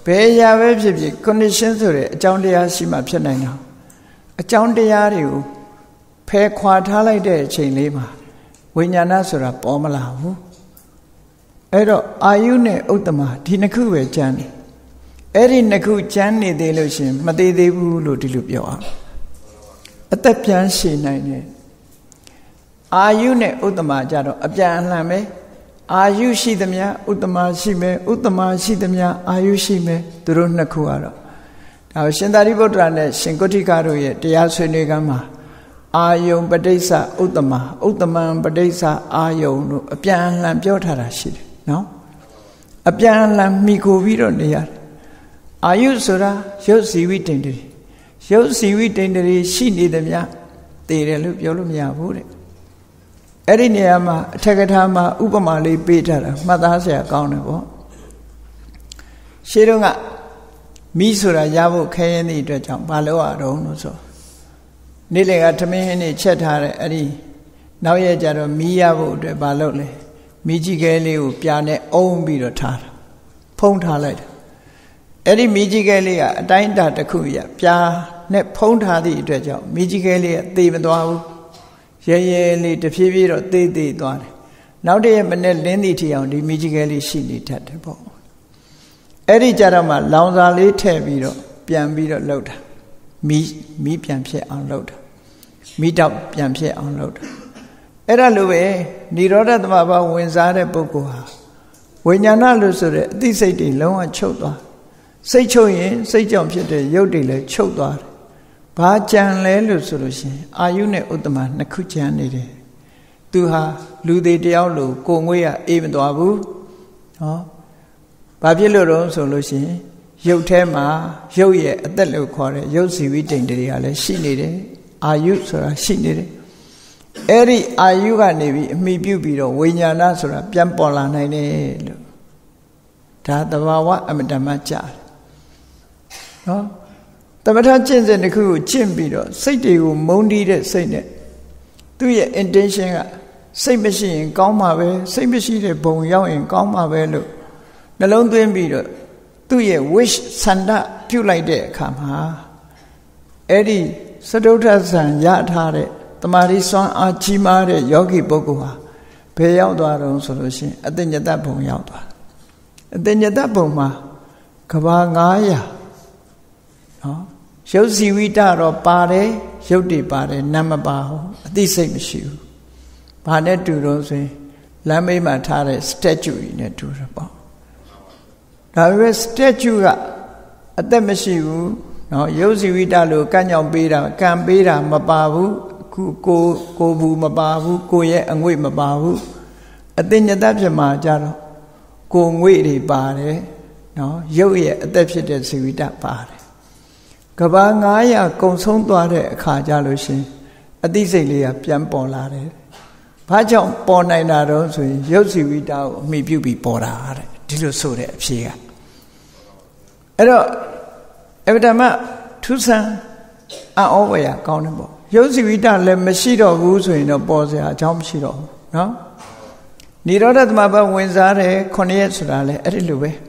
ဘယ်ရာပဲဖြစ်ဖြစ် condition ဆိုတဲ့အကြောင်းတရားရှိမှဖြစ်နိုင်တာအကြောင်းတရားတွေကိုဖယ်ခွာထားလိုက်တဲ့အချိန်လေးမှာဝိညာဏဆိုတာပေါ်မလာဘူးအဲ့တော့အာယုနဲ့ဥတ္တမဒီနှစ်ခုပဲကျန်တယ်အဲ့ဒီနှစ်ခုကျန်နေသေးလို့ရှင်မသေးသေးဘူးလို့ဒီလိုပြောအောင်အသက်ပြန်ရှည်နိုင်တယ်အာယုနဲ့ဥတ္တမကြတော့အပြန်အလှန်ပဲအာယုရှိသမျှဥတ္တမရှိမယ်ဥတ္တမရှိသမျှအာယုရှိမယ်သူတို့နှစ်ခုကတော့ဒါရှင်သာရိပုတ္တရာနဲ့ရှင်ကုဋ္ဌိကတို့ရဲ့တရားဆွေးနွေးခန်းမှာအာယုံပဋိစ္စဥတ္တမဥတ္တမံပဋိစ္စအာယုံတို့အပြန်အလှန်ပြောထားတာရှိတယ်နော်အပြန်အလှန်မိကိုပြီးတော့နေရတယ်အာယုဆိုတာရုပ်စီဝိတ္တန္တရီရုပ်စီဝိတ္တန္တရီရှိနေသမျှသိတယ်လို့ပြောလို့မရဘူးတဲ့အဲ့ဒီနေရာမှာအထက်ကထာမှာဥပမာလေးပေးထားတာမှတ်သားစရာကောင်းတယ်ပေါ့ရှင်းတော့ကမိဆိုတာရဖို့ခဲရင်တဲ့အတွက်ကြောင့်ဘာလို့ရတော့လို့ဆိုနေ့လေကသမင်းဟင်းနေချက်ထားတဲ့အဲ့ဒီနောက်ရက်ကျတော့မိရဖို့အတွက်ဘာလုပ်လဲမိကြီးကဲလေးကိုပြာနဲ့အုံးပြီးတော့ထားတာဖုံးထားလိုက်တယ်အဲ့ဒီမိကြီးကဲလေးကအတိုင်းတာတစ်ခုရပြာနဲ့ဖုံးထားသည့်အတွက်ကြောင့်မိကြီးကဲလေးကသေမသွားဘူးရဲရဲလေးတဖြည်းဖြည်းတော့သေသေးသွားတယ်နောက်တည့်ရက်မနေ့လင်းသည့်ထီအောင်ဒီမိကြီးကဲလေးရှိနေတတ်တယ်ပေါ့အဲ့ဒီကြတော့မှလောင်စာလေးထည့်ပြီးတော့ပြန်ပြီးတော့လှုပ်တာမိမိပြန်ဖြစ်အောင်လှုပ်တာမိတော့ပြန်ဖြစ်အောင်လှုပ်တာအဲ့ဒါလိုပဲនិရောဓသမဘာဝင်စားတဲ့ပုဂ္ဂိုလ်ဟာဝိညာဏလို့ဆိုတဲ့အသိစိတ်တွေလုံးဝချုပ်သွားစိတ်ချုပ်ရင်စိတ်ကြောင့်ဖြစ်တဲ့ရုပ်တွေလည်းချုပ်သွားတယ်ဘာကြံလဲလို့ဆိုလို့ရှိရင်အာယုနဲ့ဥတ္တမနှစ်ခုကြံနေတယ်သူဟာလူသေးတယောက်လိုကိုငွေရအေးမသွားဘူးဟောဘာဖြစ်လို့တော့ဆိုလို့ရှိရင်ရုပ်ထဲမှာရုပ်ရဲ့အသက်လို့ခေါ်တဲ့ရုပ်စီဝိတ္တန္တတွေကလည်းရှိနေတယ်အာယုဆိုတာရှိနေတယ်အဲ့ဒီအာယုကနေပြီးအမိပြုပြီးတော့ဝိညာဏဆိုတာပြန်ပေါ်လာနိုင်တယ်လို့ဒါသဘာဝအမတမကြတယ်နော်သမထကျင့်စဉ်တစ်ခုကိုကျင့်ပြီးတော့စိတ်တွေကိုမုန်းတီးတဲ့စိတ်နဲ့သူ့ရဲ့ intention ကစိတ်မရှိရင်ကောင်းမှာပဲစိတ်မရှိတဲ့ဘုံရောက်ရင်ကောင်းမှာပဲလို့နှလုံးသွင်းပြီးတော့သူ့ရဲ့ wish ဆန္ဒပြုလိုက်တဲ့အခါမှာအဲ့ဒီစတုထဇံရထားတဲ့တမာရီစွမ်းအားကြီးမားတဲ့ယောဂီပုဂ္ဂိုလ်ဟာဘယ်ရောက်သွားတော့ဆိုလို့ရှိရင်အတ္တညတဘုံရောက်သွားအတ္တညတဘုံမှာကဘာနင်းရာနော်ရုပ်စီဝိတတော့ပါတယ်ရုပ်တွေပါတယ်နာမပါဘူးအသိစိတ်မရှိဘူးဘာနဲ့တူတော့ဆိုရင်လမ်းမေးမှာထားတဲ့ statue ကြီးနဲ့တူတယ်ပေါ့ဒါပေမဲ့ statue ကအသက်မရှိဘူးနော်ရုပ်စီဝိတလို့ကန့်ညောင်ပေးတာကံပေးတာမပါဘူးခုကိုကိုဘူးမပါဘူးကိုရဲ့အငွေ့မပါဘူးအသိဉာဏ်ဖြစ်မှာကြတော့ကိုငွေ့တွေပါတယ်နော်ရုပ်ရဲ့အသက်ဖြစ်တဲ့စီဝိတပါတယ်ကဘာနင်းရာကုံဆုံးသွားတဲ့အခါကြလို့ရှင်အသိစိတ်လေးကပြန်ပေါ်လာတယ်ဘာကြောင့်ပေါ်နိုင်တာတော့ဆိုရင်ရုပ်စီဝိတကိုအမိပြုပြီးပေါ်တာတဲ့ဒီလိုဆိုတဲ့အဖြေကအဲ့တော့အဗ္ဗဓမ္မထူးဆန်းအံ့ဩဖွယ်ရကောင်းတယ်ပေါ့ရုပ်စီဝိတလည်းမရှိတော့ဘူးဆိုရင်တော့ပေါ်စရာအကြောင်းမရှိတော့ဘူးနော်និရောဓသမဘာဝင်စားတယ်ခုနှစ်ရက်ဆိုတာလည်းအဲ့ဒီလိုပဲ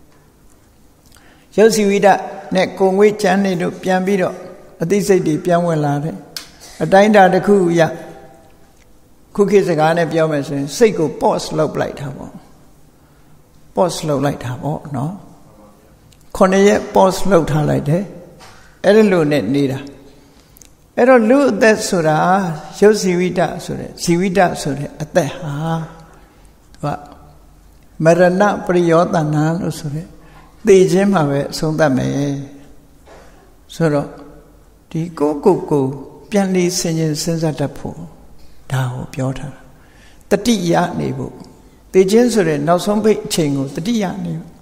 ရုပ်စီဝိတနဲ့ကိုငွေ့ချမ်းနေတို့ပြန်ပြီးတော့အသိစိတ်တွေပြန်ဝင်လာတယ်အတိုင်းတာတစ်ခုရခုခေတ်စကားနဲ့ပြောမယ်ဆိုရင်စိတ်ကို pause လုပ်လိုက်တာပေါ့ pause လုပ်လိုက်တာပေါ့နော်ခုနှစ်ရက် pause လုပ်ထားလိုက်တယ်အဲ့ဒီလိုနဲ့နေတာအဲ့တော့လူအသက်ဆိုတာရုပ်စီဝိတဆိုတဲ့ဇီဝိတဆိုတဲ့အသက်ဟာသူကမရဏပရိယောတနာလို့ဆိုတဲ့သေခြင်းမှာပဲအဆုံးသတ်မယ်ဆိုတော့ဒီကိုကိုကိုပြန်လေးဆင်ခြင်စဉ်းစားတတ်ဖို့ဒါကိုပြောထားတာတတိယနေဖို့သေခြင်းဆိုတဲ့နောက်ဆုံးပိတ်အချိန်ကိုတတိယနေဖို့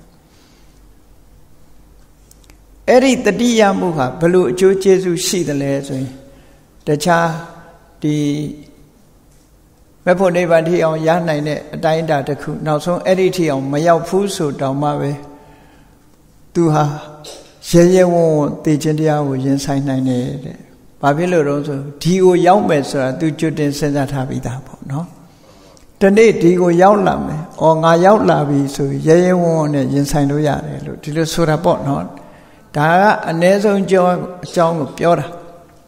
အဲ့ဒီတတိယမှုဟာဘလို့အကျိုးကျေးဇူးရှိတယ်လဲဆိုရင်တခြားဒီမေဖို့နိဗ္ဗာန်ထိအောင်ရနိုင်တဲ့အတိုင်းအတာတစ်ခုနောက်ဆုံးအဲ့ဒီထိအောင်မရောက်ဘူးဆိုတောင်မှပဲသူဟာရဲရဲဝံ့ဝံ့သိခြင်းတရားကိုရင်ဆိုင်နိုင်တယ်တဲ့။ဘာဖြစ်လို့တော့ဆိုဒီကိုရောက်မယ်ဆိုတာသူကြွတင်စဉ်းစားထားပြီးသားပေါ့နော်။တနေ့ဒီကိုရောက်လာမယ်။အော်ငါရောက်လာပြီဆိုရဲရဲဝံ့ဝံ့နဲ့ရင်ဆိုင်လို့ရတယ်လို့ဒီလိုဆိုတာပေါ့နော်။ဒါကအနည်းဆုံးကြောအကြောင်းကိုပြောတာ။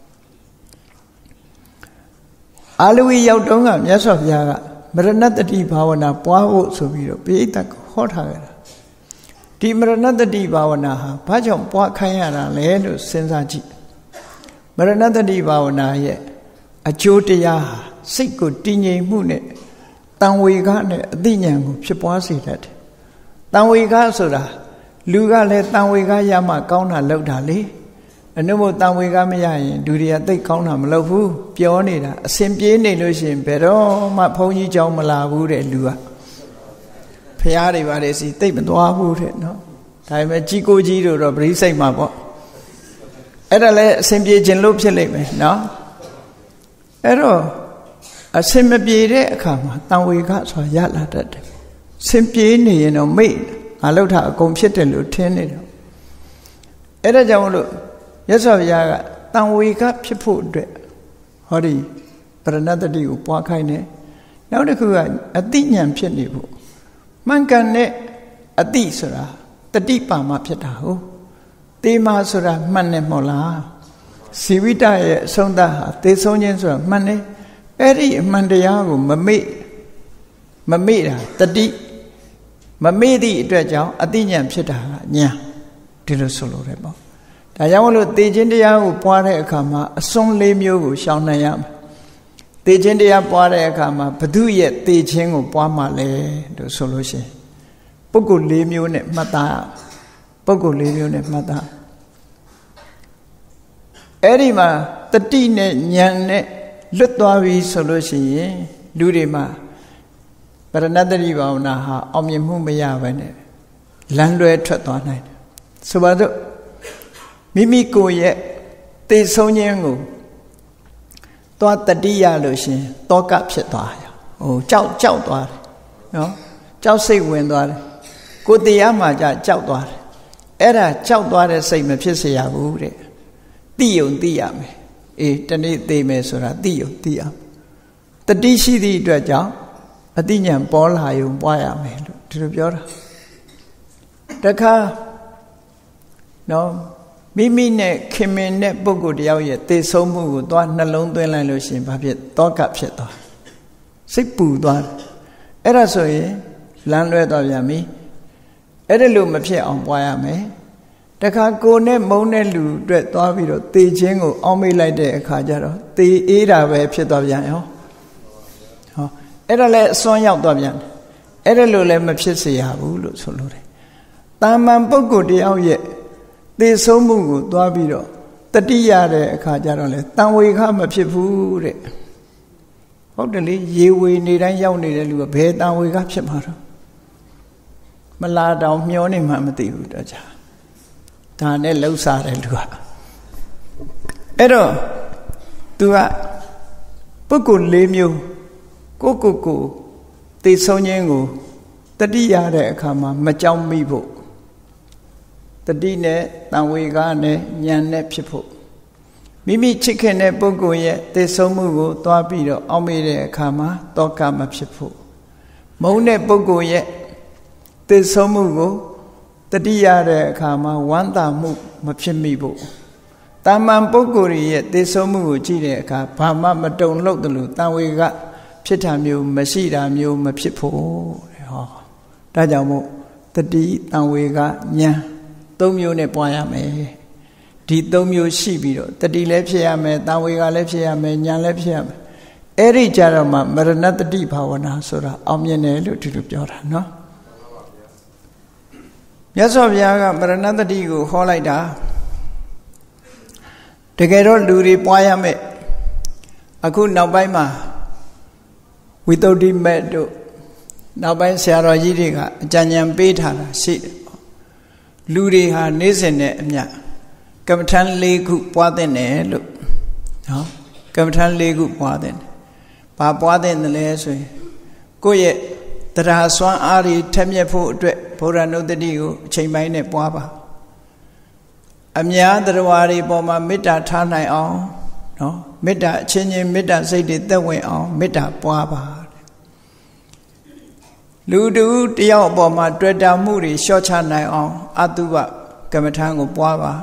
အာလဝီရောက်တော့ကမြတ်စွာဘုရားကမရဏတတိဘာဝနာပွားဖို့ဆိုပြီးတော့ပိဋကတ်ကိုဟောထားကြတာ။ဒီမရဏတတိဘာဝနာဟာဘာကြောင့်ပွားခိုင်းရတာလဲလို့စဉ်းစားကြည့်။မရဏတတိဘာဝနာရဲ့အကျိုးတရားဟာစိတ်ကိုတည်ငြိမ်မှုနဲ့တန်ဝေကနဲ့အသိဉာဏ်ကိုဖြစ်ပွားစေတတ်တယ်။တန်ဝေကဆိုတာလူကလည်းတန်ဝေကရမှကောင်းတာလုပ်တာလေ။အနုမို့တန်ဝေကမရရင်လူတွေကသိကောင်းတာမလုပ်ဘူး။ပြောနေတာအစဉ်ပြေးနေလို့ရှိရင်ဘယ်တော့မှဘုန်းကြီးကြောင်းမလာဘူးတဲ့လူက။ဖရားတွေပါတယ်စီသိမသွားဘူးတဲ့နော်။ဒါပေမဲ့ကြီးကိုကြီးတို့တော့ပရိစိတ်မှာပေါ့။အဲ့ဒါလည်းအစဉ်ပြေခြင်းလို့ဖြစ်လိမ့်မယ်နော်။အဲ့တော့အစင်မပြေတဲ့အခါမှာတန်ဝေကဆိုတာရလာတတ်တယ်။စင်ပြေနေရင်တော့မိတ်ငါလှုပ်တာအကုန်ဖြစ်တယ်လို့ထင်နေတယ်။အဲ့ဒါကြောင့်မလို့ရသော်ဘုရားကတန်ဝေကဖြစ်ဖို့အတွက်ဟောဒီပရဏတတိကိုပွားခိုင်းတယ်။နောက်တစ်ခုကအတိညာဖြစ်နေဖို့မှန်ကန်တဲ့အတိဆိုတာတတိပါမဖြစ်တာဟုတ်။တေမာဆိုတာမှန်တယ်မဟုတ်လား။ဇီဝိတရဲ့အဆုံးသတ်ဟာသေဆုံးခြင်းဆိုတာမှန်တယ်အဲ့ဒီအမှန်တရားကိုမမေ့မမေ့တာတတိမမေ့သည့်အတွက်ကြောင့်အတိညာဖြစ်တာကညာဒီလိုဆိုလိုတယ်ပေါ့ဒါကြောင့်မလို့သေခြင်းတရားကိုပွားတဲ့အခါမှာအစွန်းလေးမျိုးကိုရှောင်နိုင်ရမယ်သေခြင်းတရားပွားတဲ့အခါမှာဘု து ရဲ့သေခြင်းကိုပွားမှလဲလို့ဆိုလို့ရှိရင်ပုဂ္ဂိုလ်လေးမျိုးနဲ့မှတ်သားပုဂ္ဂိုလ်လေးမျိုးနဲ့မှတ်သားအဲ့ဒီမှာတတိနဲ့ဉာဏ်နဲ့လွတ်သွားပြီဆိုလို့ရှိရင်လူတွေမှာပရဏတတိဘာဝနာဟာအောင်မြင်မှုမရဘဲနဲ့လမ်းလွဲထွက်သွားနိုင်တယ်ဆိုပါတော့မိမိကိုယ်ရဲ့သိဆုံးခြင်းကိုသွားတတိယလို့ရှိရင်တောကဖြစ်သွားရဟိုကြောက်ကြောက်သွားတယ်နော်ကြောက်စိတ်ဝင်သွားတယ်ကိုယ်တရားမှကြကြောက်သွားတယ်အဲ့ဒါကြောက်သွားတဲ့စိတ်မဖြစ်စေရဘူးတဲ့သိယုံသိရမယ်အေးတနေ့သိမယ်ဆိုတာသိရသိအောင်တတိရှိသည့်အတွက်ကြောင့်အတိညာပေါ်လာယုံပွားရမယ်လို့ဒီလိုပြောတာတခါနော်မိမိနဲ့ခင်မင်တဲ့ပုဂ္ဂိုလ်တယောက်ရဲ့သေဆုံးမှုကိုသွားနှလုံးသွင်းလိုက်လို့ရှိရင်ဘာဖြစ်တောကဖြစ်သွားစိတ်ပူသွားတယ်အဲ့ဒါဆိုရင်လမ်းလွဲသွားပြန်ပြီအဲ့ဒါလို့မဖြစ်အောင်ပွားရမယ်တခါကိုနဲ့မုန်းတဲ့လူအတွက်သွားပြီးတော့သေခြင်းကိုအောက်မေ့လိုက်တဲ့အခါကျတော့သေအေးတာပဲဖြစ်သွားပြန်ရောဟောအဲ့ဒါလည်းအစွန်းရောက်သွားပြန်အဲ့ဒါလို့လည်းမဖြစ်စေရဘူးလို့ဆိုလိုတယ်တာမန်ပုဂ္ဂိုလ်တယောက်ရဲ့သေဆုံးမှုကိုသွားပြီးတော့တတိရတဲ့အခါကျတော့လေတန်ဝေခမဖြစ်ဘူးတဲ့ဟုတ်တယ်လေရေဝေနေတိုင်းရောက်နေတဲ့လူကဘယ်တန်ဝေခဖြစ်မှာတော့မလာတောင်မျောနေမှမသိဘူးတော့ကြာဒါနဲ့လှုပ်ရှားတယ်လူကအဲ့တော့သူကပုဂ္ဂိုလ်လေးမျိုးကိုကိုကိုသိဆုံးခြင်းကိုတတိရတဲ့အခါမှာမကြောက်မိဖို့တတိနဲ့တန်ဝေကနဲ့ဉာဏ်နဲ့ဖြစ်ဖို့မိမိချစ်ခင်တဲ့ပုဂ္ဂိုလ်ရဲ့သိဆုံးမှုကိုသွားပြီးတော့အောက်မေ့တဲ့အခါမှာတောကမဖြစ်ဖို့မုန်းတဲ့ပုဂ္ဂိုလ်ရဲ့သိဆုံးမှုကိုတတိရတဲ့အခါမှာဝမ်းသာမှုမဖြစ်မိဖို့တာမန်ပုဂ္ဂိုလ်ရဲ့သိဆုံးမှုကိုကြည့်တဲ့အခါဘာမှမတုံ့လောက်တယ်လို့တန်ဝေကဖြစ်တာမျိုးမရှိတာမျိုးမဖြစ်ဖို့တဲ့ဟောဒါကြောင့်မို့တတိတန်ဝေကဉာဏ်သုံးမျိုးနဲ့ပွားရမယ်ဒီသုံးမျိုးရှိပြီးတော့တတိလည်းဖြစ်ရမယ်တန်ဝေကလည်းဖြစ်ရမယ်ဉာဏ်လည်းဖြစ်ရမယ်အဲ့ဒီကြတော့မှမရဏတတိဘာဝနာဆိုတာအောင်မြင်တယ်လို့ဒီလိုပြောတာနော်မြတ်စွာဘုရားကမရဏတတိကိုဟောလိုက်တာတကယ်တော့လူတွေပွားရမယ်အခုနောက်ပိုင်းမှာဝိသုဒ္ဓိမေတို့နောက်ပိုင်းဆရာတော်ကြီးတွေကအကြံဉာဏ်ပေးထားတာရှိတယ်လူတွေဟာနေ့စဉ်နဲ့အမျှကမ္မထံ၄ခုပွားတဲ့တယ်လို့နော်ကမ္မထံ၄ခုပွားတဲ့ဘာပွားတဲ့လဲဆိုရင်ကိုယ့်ရဲ့တရားစွမ်းအားတွေထက်မြက်ဖို့အတွက်ဗုဒ္ဓနုတ္တိကိုအချိန်ပိုင်းနဲ့ပွားပါအများတရားတွေပေါ်မှာမေတ္တာထားနိုင်အောင်နော်မေတ္တာအချင်းချင်းမေတ္တာစိတ်တွေသက်ဝင်အောင်မေတ္တာပွားပါလူတူတယောက်အပေါ်မှာတွေ့တာမှုတွေရှော့ချနိုင်အောင်အတုပကမ္မထာကိုပွားပါ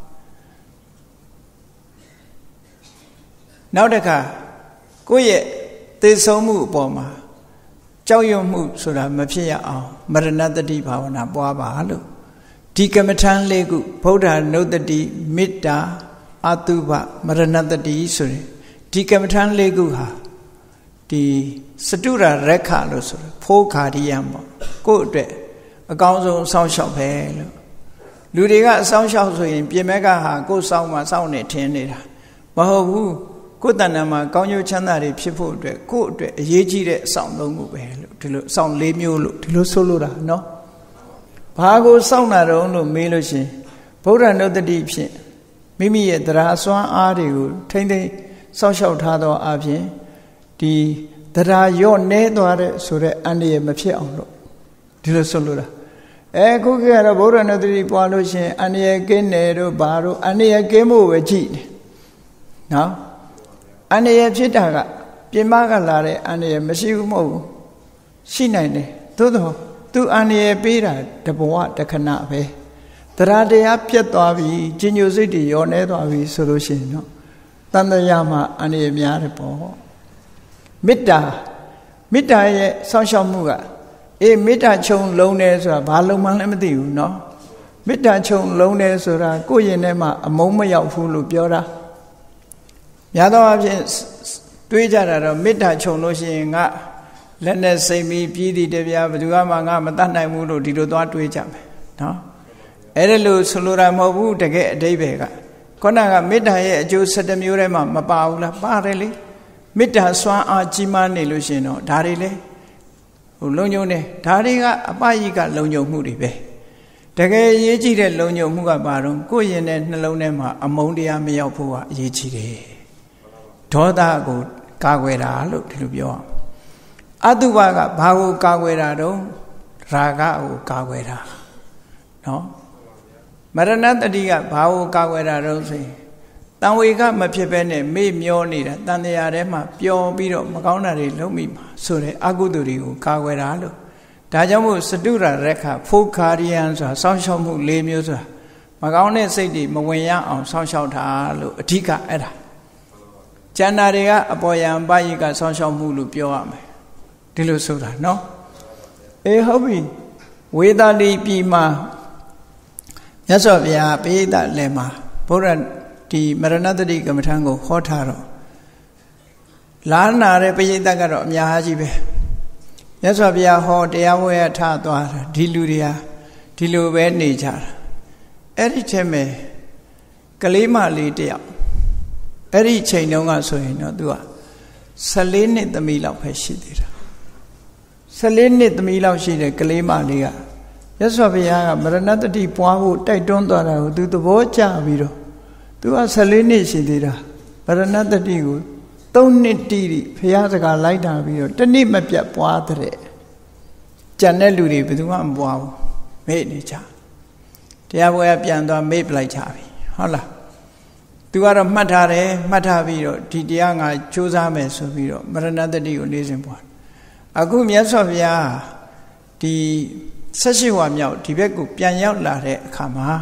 နောက်တစ်ခါကိုယ့်ရဲ့သေဆုံးမှုအပေါ်မှာကြောက်ရွံ့မှုဆိုတာမဖြစ်ရအောင်မရဏတတိဘာဝနာပွားပါလို့ဒီကမ္မထာလေးခုဗုဒ္ဓနုတ္တိမေတ္တာအတုပမရဏတတိဆိုရင်ဒီကမ္မထာလေးခုဟာဒီစတုရရက်ခလို့ဆိုဖိုးခါရိယံပေါ့ကိုယ့်အတွက်အကောင်းဆုံးအဆောင်လျှောက်ပဲလို့လူတွေကအဆောင်လျှောက်ဆိုရင်ပြင်မဲ့ကဟာကိုယ်ဆောင်မှစောင့်နေထင်းနေတာမဟုတ်ဘူးကိုယ်တဏ္ဍာမှာကောင်းကျိုးချမ်းသာတွေဖြစ်ဖို့အတွက်ကိုယ့်အတွက်အရေးကြီးတဲ့အဆောင်သုံးခုပဲလို့ဒီလိုအဆောင်၄မျိုးလို့ဒီလိုဆိုလိုတာနော်ဘာကိုစောင့်တာတုံးလို့မေးလို့ရှင်ဗုဒ္ဓနုတ္တိဖြင့်မိမိရဲ့တရားအစွမ်းအားတွေကိုထိမ့်သိမ်းစောင့်ရှောက်ထားသောအပြင်ဒီတရားရော့နေသွားတဲ့ဆိုတဲ့အန္တရာယ်မဖြစ်အောင်လို့ဒီလိုဆိုလိုတာအဲခုကတော့ဗုဒ္ဓနုတ္တိပွားလို့ရှင်အန္တရာယ်ကင်းတယ်တို့ဘာတို့အန္တရာယ်ကင်းဖို့ပဲကြည့်တယ်နော်အန္တရာယ်ဖြစ်တာကပြင်မကလာတဲ့အန္တရာယ်မရှိဘူးမဟုတ်ဘူးရှိနိုင်တယ်သို့တော့သူအန္တရာယ်ပေးတာတဘဝတခဏပဲတရားတရားပြတ်သွားပြီကြီးညိုစိတ်တွေရောနေသွားပြီဆိုလို့ရှိရင်တော့တန်တရားမှာအန္တရာယ်များတယ်ပေါ့မေတ္တာမေတ္တာရဲ့စောင့်ရှောက်မှုကအေးမေတ္တာခြုံလုံးတယ်ဆိုတာဘာလုံးမှလည်းမသိဘူးเนาะမေတ္တာခြုံလုံးတယ်ဆိုတာကိုယ့်ရင်ထဲမှာအမုန်းမရောက်ဘူးလို့ပြောတာများသောအားဖြင့်တွေးကြတာတော့မေတ္တာခြုံလို့ရှိရင်ငါလက်နဲ့စိတ်ပြီးပြည်တည်တယ်ဗျာဘယ်သူမှငါမတတ်နိုင်ဘူးလို့ဒီလိုသွားတွေးကြမယ်เนาะအဲ့ဒါလို့ဆိုလိုတာမဟုတ်ဘူးတကယ်အဓိပ္ပာယ်ကခေါဏကမေတ္တာရဲ့အကျိုး၁၇မျိုးထဲမှာမပါဘူးလားပါတယ်လေမေတ္တာစွမ်းအားကြီးမားနေလို့ရှင်တော့ဒါတွေလေဟိုလုံညုံနေဒါတွေကအပယိကလုံညုံမှုတွေပဲတကယ်ရေးကြည့်တဲ့လုံညုံမှုကဘာတော့ကိုယ့်ရင်တဲ့နှလုံးထဲမှာအမုန်းတရားမရောက်ဖို့ကအရေးကြီးတယ်ဒေါသကိုကာကွယ်တာလို့ဒီလိုပြောအောင်အတုပကဘာကိုကာကွယ်တာတော့ရာဂကိုကာကွယ်တာနော်မရဏတတိကဘာကိုကာကွယ်တာတော့ဆိုရင်တံဝေကမဖြစ်ဘဲနဲ့မေ့မျောနေတာတန်တရားထဲမှာပျော်ပြီးတော့မကောင်းတာတွေလုပ်မိမှာဆိုတဲ့အကုသိုလ်တွေကိုကာကွယ်တာလို့ဒါကြောင့်မို့စတုရရက်ခဖိုးခါရိယံဆိုတာစောင့်ရှောက်မှု၄မျိုးဆိုတာမကောင်းတဲ့စိတ်တွေမဝင်ရအောင်စောင့်ရှောက်တာလို့အဓိကအဲ့ဒါကျန်တာတွေကအပေါ်ယံပယိကစောင့်ရှောက်မှုလို့ပြောရမယ်ဒီလိုဆိုတာနော်အေးဟုတ်ပြီဝေဒလိပြီမှာမြတ်စွာဘုရားပိဋကလည်းမှာဘုရားဒီမရဏတတိကမ္မထံကိုဟောထားတော့လာနာတဲ့ပိဋကကတော့အများကြီးပဲမြတ်စွာဘုရားဟောတရားဝဲရထားသွားတာဒီလူတွေဟာဒီလိုပဲနေကြတာအဲ့ဒီထဲမှာကလေးမလေးတယောက်အဲ့ဒီချိန်တုန်းကဆိုရင်တော့သူက၁၄နှစ်သမီးလောက်ပဲရှိသေးတာ၁၄နှစ်သမီးလောက်ရှိတဲ့ကလေးမလေးကမြတ်စွာဘုရားကမရဏတတိပွားဖို့တိုက်တွန်းသွားတာကိုသူသဘောကျပြီးတော့သူက၁၄နှစ်ရှိသေးတာမရဏတတိကို၃နှစ်တိတိဘုရားစကားလိုက်တာပြီးတော့တစ်နှစ်မပြတ်ပွားတဲ့ကြံတဲ့လူတွေဘယ်သူမှမပွားဘူးမေ့နေကြတရားပွဲပြန်သွားမေ့ပလိုက်ကြပြီဟုတ်လားသူကတော့မှတ်ထားတယ်မှတ်ထားပြီးတော့ဒီတရားငါစူးစမ်းမယ်ဆိုပြီးတော့မရဏတတိကိုနေ့စဉ်ပွားအခုမြတ်စွာဘုရားဒီ၁၈ဝါမြောက်ဒီဘက်ကိုပြန်ရောက်လာတဲ့အခါမှာ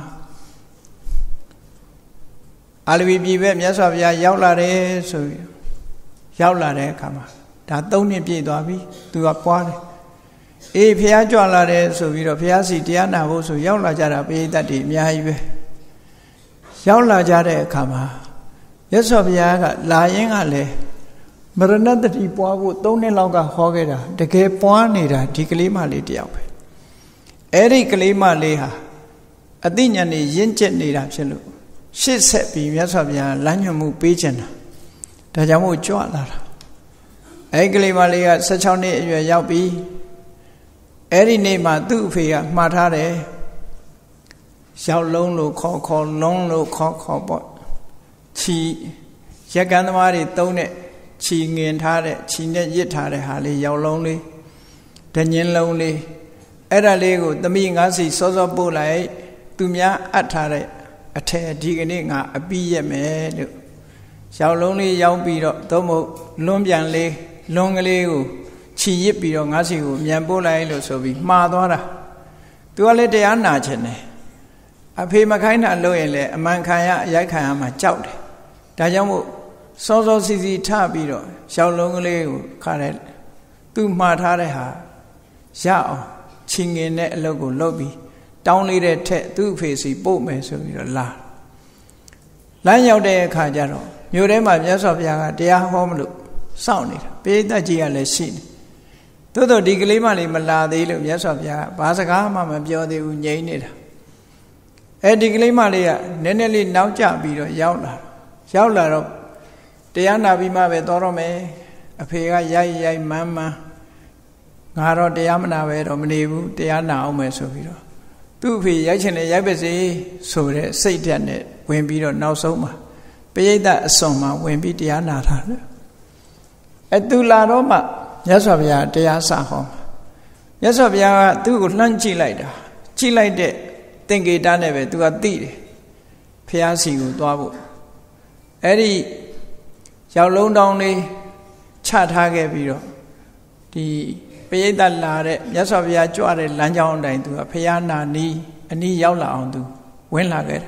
အာလဝီပြည်ဘက်မြတ်စွာဘုရားရောက်လာတယ်ဆိုပြီးရောက်လာတဲ့အခါမှာဒါ၃နှစ်ပြည့်သွားပြီသူကပွားတယ်အေးဘုရားကြွလာတယ်ဆိုပြီးတော့ဘုရားစီတရားနာဖို့ဆိုရောက်လာကြတာပိဋကတ်တွေအများကြီးပဲရောက်လာကြတဲ့အခါမှာမြတ်စွာဘုရားကလာရင်ကလည်းမရဏတတိပွားဖို့၃နှစ်လောက်ကဟောခဲ့တာတကယ်ပွားနေတာဒီကလေးမလေးတယောက်ပဲအဲ့ဒီကလေးမလေးဟာအသိဉာဏ်နဲ့ရင့်ကျက်နေတာဖြစ်လို့ရှေ့ဆက်ပြီးမြတ်စွာဘုရားလမ်းညွှန်မှုပေးခြင်းတာဒါကြောင့်မို့ကြွလာတာအဲ့ဒီကလေးမလေးက၁၆နှစ်အရွယ်ရောက်ပြီးအဲ့ဒီနေ့မှာသူ့အဖေကမှားထားတယ်ရောက်လုံးလို့ခေါ်ခေါ်လုံးလို့ခေါ်ခေါ်ပေါ့ခြီရက်ကန်းသမားတွေတုံးတဲ့ခြီငင်ထားတဲ့ခြီနဲ့ရစ်ထားတဲ့ဟာလေးရောက်လုံးလေးဒညင်းလုံးလေးအဲ့ဒါလေးကိုသမီးငါးစီစောစောပို့လိုက်သူများအပ်ထားတဲ့အထက်ဒီကနေ့ငါအပြီးရက်မယ်လို့ရောက်လုံးလေးရောက်ပြီးတော့သို့မဟုတ်လွန်းပြန်လေးလွန်းကလေးကိုချီရစ်ပြီးတော့ငါစီကိုမြန်ပို့လိုက်လို့ဆိုပြီးမှားသွားတာသူကလည်းတရားနာချင်တယ်အဖေမခိုင်းတာလို့ရင်လည်းအမှန်ခံရအရိုက်ခံရမှာကြောက်တယ်ဒါကြောင့်မို့စောစောစီစီထပြီးတော့ရှောက်လုံးကလေးကိုခါတယ်သူမှားထားတဲ့ဟာရအောင်ချင်ငင်တဲ့အလုပ်ကိုလုပ်ပြီးတောင်းလေးတဲ့ထက်သူ့အဖေစီပို့မယ်ဆိုပြီးတော့လာလမ်းရောက်တဲ့အခါကျတော့မြို့ထဲမှာမြတ်စွာဘုရားကတရားဟောမလို့စောင့်နေတာပိဋကကြီးကလည်းရှိနေသို့တော့ဒီကလေးမလေးမလာသေးလို့မြတ်စွာဘုရားကဘာစကားမှမပြောသေးဘူးငြိမ်နေတာအဲဒီကလေးမလေးကနည်းနည်းလေးနောက်ကျပြီးတော့ရောက်လာရောက်လာတော့တရားနာပြီးမှပဲတော်တော့မယ်အဖေကရိုက်ရိုက်မှန်းမှန်းငါတော့တရားမနာပဲတော့မနေဘူးတရားနာအောင်မယ်ဆိုပြီးတော့သူ့အဖေရိုက်ချင်တယ်ရိုက်ပါစေဆိုတဲ့စိတ်ဓာတ်နဲ့ဝင်ပြီးတော့နောက်ဆုံးမှာပရိသတ်အစွန်မှာဝင်ပြီးတရားနာတာလေအဲသူလာတော့မှမြတ်စွာဘုရားတရားစဟောမြတ်စွာဘုရားကသူ့ကိုလှမ်းကြည့်လိုက်တာကြည့်လိုက်တဲ့သင်္ကေတနဲ့ပဲသူကသိတယ်ဘုရားစီကိုသွားဖို့အဲ့ဒီရောက်လုံးတောင်းလေးချထားခဲ့ပြီးတော့ဒီပရိသတ်လာတဲ့မြတ်စွာဘုရားကြွတဲ့လမ်းကြောင်းအတိုင်းသူကဘုရားနာနီးအနီးရောက်လာအောင်သူဝင်လာခဲ့တယ်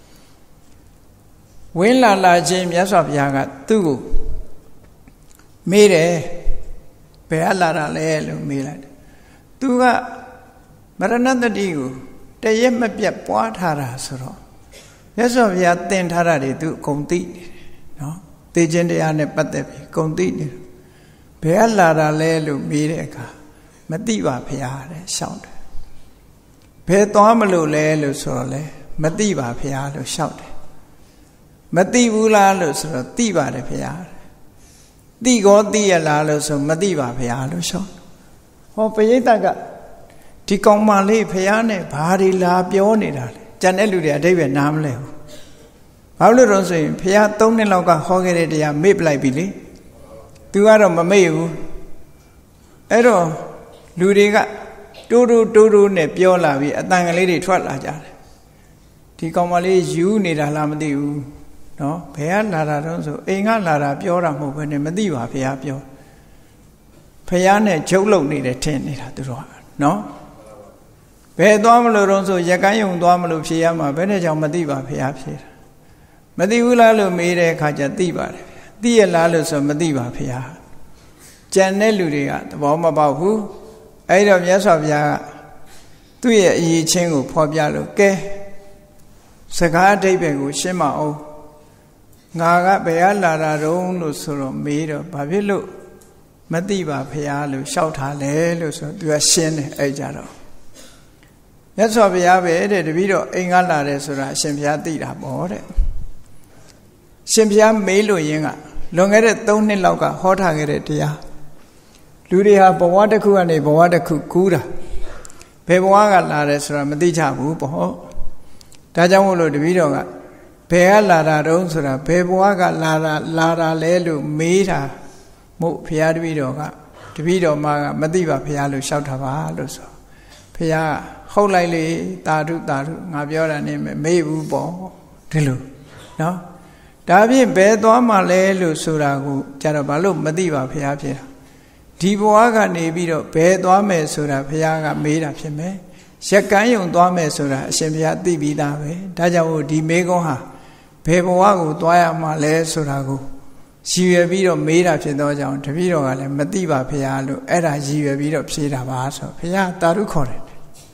ဝင်လာလာချင်းမြတ်စွာဘုရားကသူ့ကိုမေးတယ်ဘယ်အလာတာလဲလို့မေးလိုက်တယ်သူကမရဏတတိကိုတရက်မပြတ်ပွားထားတာဆိုတော့မြတ်စွာဘုရားသင်ထားတာတွေသူအကုန်သိနေတယ်နော်သိခြင်းတရားနဲ့ပတ်သက်ပြီးအကုန်သိနေတယ်ဘယ်အလာတာလဲလို့မေးတဲ့အခါမသိပါဘုရားတဲ့ရှောက်တယ်ဘယ်သွားမလို့လဲလို့ဆိုတော့လဲမသိပါဘုရားလို့ရှောက်တယ်မသိဘူးလားလို့ဆိုတော့သိပါတယ်ဘုရားသိကောသိရလားလို့ဆိုမသိပါဘုရားလို့ရှောက်ဟောပရိသတ်ကဒီကောင်မလေးဘုရားနဲ့ဘာတွေလာပြောနေတာလဲကျန်တဲ့လူတွေအတိတ်ပဲနားမလဲဘူးဘာလို့လဲဆိုရင်ဘုရားသုံးနှစ်လောက်ကဟောခဲ့တဲ့တရားမေ့ပလိုက်ပြီလေသူကတော့မမေ့ဘူးအဲ့တော့လူတွေကတိုးတိုးတိုးတိုးနဲ့ပြောလာပြီးအတန်ကလေးတွေထွက်လာကြတယ်ဒီကောင်မလေးယူနေတာလားမသိဘူးနော်ဘယ်ကလာတာတော့ဆိုအိမ်ကလာတာပြောတာမဟုတ်ဘဲနဲ့မသိပါဘုရားပြောဘုရားနဲ့ဂျုပ်လုံနေတယ်ထင်နေတာသူတို့ကနော်ဘယ်သွားမလို့တော့ဆိုရကန်းယုံသွားမလို့ဖြေရမှာဘယ်နဲ့ကြောင့်မသိပါဘုရားဖြေတာမသိဘူးလားလို့မေးတဲ့အခါကျသိပါတယ်သိရလားလို့ဆိုမသိပါဘုရားကြံတဲ့လူတွေကသဘောမပေါက်ဘူးအဲ့တော့မြတ်စွာဘုရားကသူ့ရဲ့အရေးချင်းကိုဖော်ပြလို့ကဲစကားအဓိပ္ပာယ်ကိုရှင်းမအောင်ငါကဘယ်ကလာတာတုံးလို့ဆိုတော့မေးတော့ဘာဖြစ်လို့မသိပါဘုရားလို့လျှောက်ထားလဲလို့ဆိုသူကရှင်းတယ်အဲ့ကြတော့မြတ်စွာဘုရားပဲတဲ့တပည့်တော်အိမ်ကလာတယ်ဆိုတာအရှင်ဘုရားသိတာပေါ့တဲ့ရှင်ဘုရားမေးလို့ရင်းကလွန်ခဲ့တဲ့သုံးနှစ်လောက်ကဟောထားခဲ့တဲ့တရားလူတွေဟာဘဝတစ်ခုကနေဘဝတစ်ခုကူးတာဘယ်ဘဝကလာတယ်ဆိုတာမသိကြဘူးပေါ့ဒါကြောင့်မို့လို့တပည့်တော်ကဘယ်ကလာတာတုံးဆိုတာဘယ်ဘဝကလာတာလာတာလဲလို့မေးတာမို့ဘုရားတပည့်တော်ကတပည့်တော်မကမသိပါဘုရားလို့လျှောက်တာပါလို့ဆိုဘုရားဟုတ်လိုက်လေတာဓုတာဓုငါပြောတာနေမေးဘူးပေါ့ဒီလိုနော်ဒါဖြင့်ဘယ်သွားမှလဲလို့ဆိုတာကိုကြတော့ဘာလို့မသိပါဘုရားဖြစ်တာဒီဘဝကနေပြီးတော့ဘယ်သွားမယ်ဆိုတာဘုရားကမေးတာဖြစ်မယ်ရကန်းယုံသွားမယ်ဆိုတာအရှင်ဘုရားသိပြီးသားပဲဒါကြောင့်ဒီမေကုန်းဟာဘယ်ဘဝကိုသွားရမှာလဲဆိုတာကိုရည်ရွယ်ပြီးတော့မေးတာဖြစ်သောကြောင့်တပည့်တော်ကလည်းမသိပါဘုရားလို့အဲ့ဒါရည်ရွယ်ပြီးတော့ဖြေတာပါဆိုဘုရားတာရုခေါ်တယ်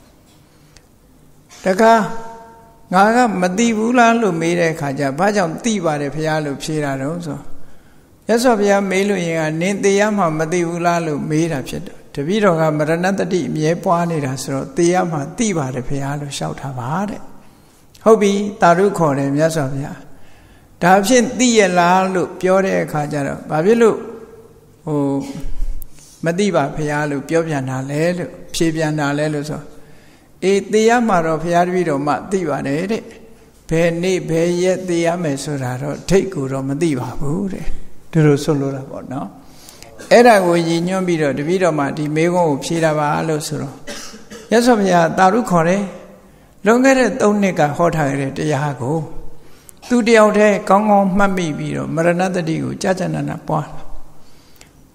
တခါငါကမသိဘူးလားလို့မေးတဲ့အခါကျဘာကြောင့်သိပါတယ်ဘုရားလို့ဖြေတာတော့ဆိုရသော်ဘုရားမေးလို့ရင်ကနင်းတရားမှမသိဘူးလားလို့မေးတာဖြစ်တော့တပည့်တော်ကမရဏတတိအမြဲပွားနေတာဆိုတော့တရားမှသိပါတယ်ဘုရားလို့လျှောက်ထားပါတဲ့ဟုတ်ပြီတာရုခေါ်တယ်မြတ်စွာဘုရားဒါဖြင့်သိရလားလို့ပြောတဲ့အခါကျတော့ဘာဖြစ်လို့ဟိုမသိပါဘုရားလို့ပြောပြန်တာလဲလို့ဖြေပြန်တာလဲလို့ဆိုအေးသိရမှာတော့ဘုရားတပည့်တော်မှသိပါတယ်တဲ့ဘယ်နေ့ဘယ်ရက်သိရမယ်ဆိုတာတော့ဒိတ်ကိုတော့မသိပါဘူးတဲ့ဒီလိုဆိုလိုတာပေါ့နော်အဲ့ဒါကိုရည်ညွှန်းပြီးတော့တပည့်တော်မှဒီမေးခွန်းကိုဖြေတာပါလို့ဆိုတော့ရသော်ဘုရားတာရုခေါ်တယ်လွန်ခဲ့တဲ့သုံးနှစ်ကဟောထားခဲ့တဲ့တရားကိုသူတယောက်တည်းကောင်းကောင်းမှတ်မိပြီးတော့မရဏတတိကိုကြာကြာနာနာပွား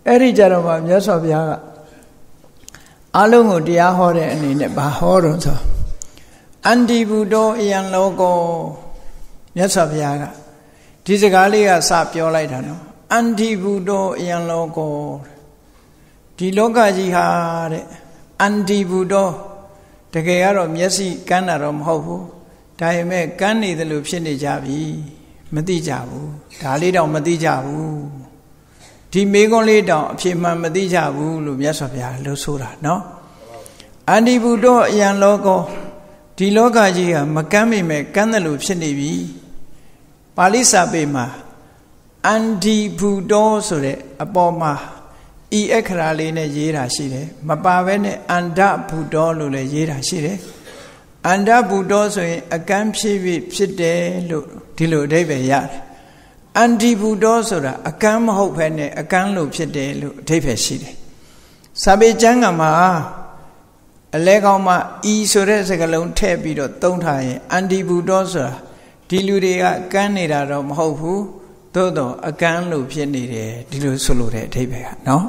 အဲ့ဒီကြတော့မှမြတ်စွာဘုရားကအလုံးကိုတရားဟောတဲ့အနေနဲ့ဘာဟောတော့ဆိုအန္တိဘူတောအယံလောကောမြတ်စွာဘုရားကဒီစကားလေးကစပြောလိုက်တာနော်အန္တိဘူတောအယံလောကောဒီလောကကြီးဟာတဲ့အန္တိဘူတောတကယ်ကတော့မျက်စိကန်းတာတော့မဟုတ်ဘူးဒါပေမဲ့ကန်းနေတယ်လို့ဖြစ်နေကြပြီမသိကြဘူးဒါလေးတော့မသိကြဘူးဒီမေကွန်းလေးတောင်အဖြစ်မှန်မသိကြဘူးလို့မြတ်စွာဘုရားလှုပ်ဆိုတာနော်အန္တိဘူတောအယံလောကောဒီလောကကြီးကမကမ်းမိမဲ့ကမ်းတယ်လို့ဖြစ်နေပြီပါဠိစာပေမှာအန္တိဘူတောဆိုတဲ့အပေါ်မှာဤအခရာလေးနဲ့ရေးတာရှိတယ်မပါဘဲနဲ့အန္တဘူတောလို့လည်းရေးတာရှိတယ်အန္တဘူတောဆိုရင်အကမ်းဖြစ်ပြီးဖြစ်တယ်လို့ဒီလိုအဓိပ္ပာယ်ရတယ်အန္တိဘူတောဆိုတာအကမ်းမဟုတ်ဘဲနဲ့အကမ်းလို့ဖြစ်တယ်လို့အဓိပ္ပာယ်ရှိတယ်စာပေကျမ်းကမှာအလဲကောင်းမှဤဆိုတဲ့စကားလုံးထည့်ပြီးတော့သုံးထားရင်အန္တိဘူတောဆိုတာဒီလူတွေက ကမ်းနေတာတော့မဟုတ်ဘူးသို့တော့အကမ်းလို့ဖြစ်နေတယ်ဒီလိုဆိုလိုတဲ့အဓိပ္ပာယ်ကနော်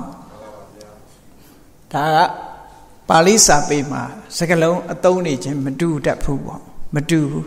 ဒါကပါဠိစာပေမှာစကားလုံးအသုံးနေခြင်းမတူတတ်ဘူးပေါ့မတူဘူး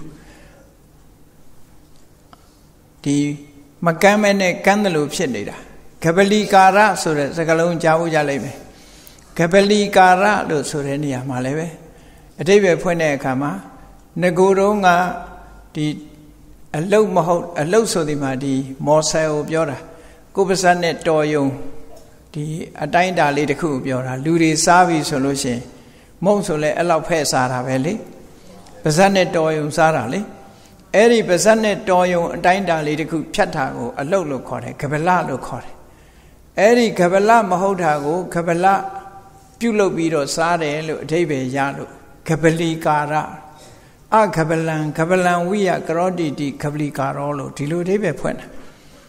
ဒီမကမ်းမဲနဲ့ကမ်းတယ်လို့ဖြစ်နေတာကပလီကာရဆိုတဲ့စကားလုံးကြားဖို့ကြလိမ့်မယ်ကပလီကာရလို့ဆိုတဲ့နေရာမှာလည်းပဲအဓိပ္ပာယ်ဖွင့်တဲ့အခါမှာငကိုယ်တော့ကဒီအလုတ်မဟုတ်အလုတ်ဆိုဒီမှာဒီမော်ဆယ်ကိုပြောတာကိုယ်ပါဇက်နဲ့တော်ယုံဒီအတိုင်းတာလေးတစ်ခုကိုပြောတာလူတွေစားပြီဆိုလို့ရှိရင်မုံဆိုလဲအဲ့လောက်ဖဲ့စားတာပဲလေပါဇက်နဲ့တော်ယုံစားတာလေအဲ့ဒီပါဇက်နဲ့တော်ယုံအတိုင်းတာလေးတစ်ခုဖြတ်တာကိုအလုတ်လို့ခေါ်တယ်ကပလလို့ခေါ်တယ်အဲ့ဒီကပလမဟုတ်တာကိုကပလပြုတ်လုပ်ပြီးတော့စားတယ်လို့အဓိပ္ပာယ်ရလို့ကပလီကာရအခပလံခပလံဝိယကရောတိတိခပလီကာရောလို့ဒီလိုအဓိပ္ပာယ်ဖွင့်တာ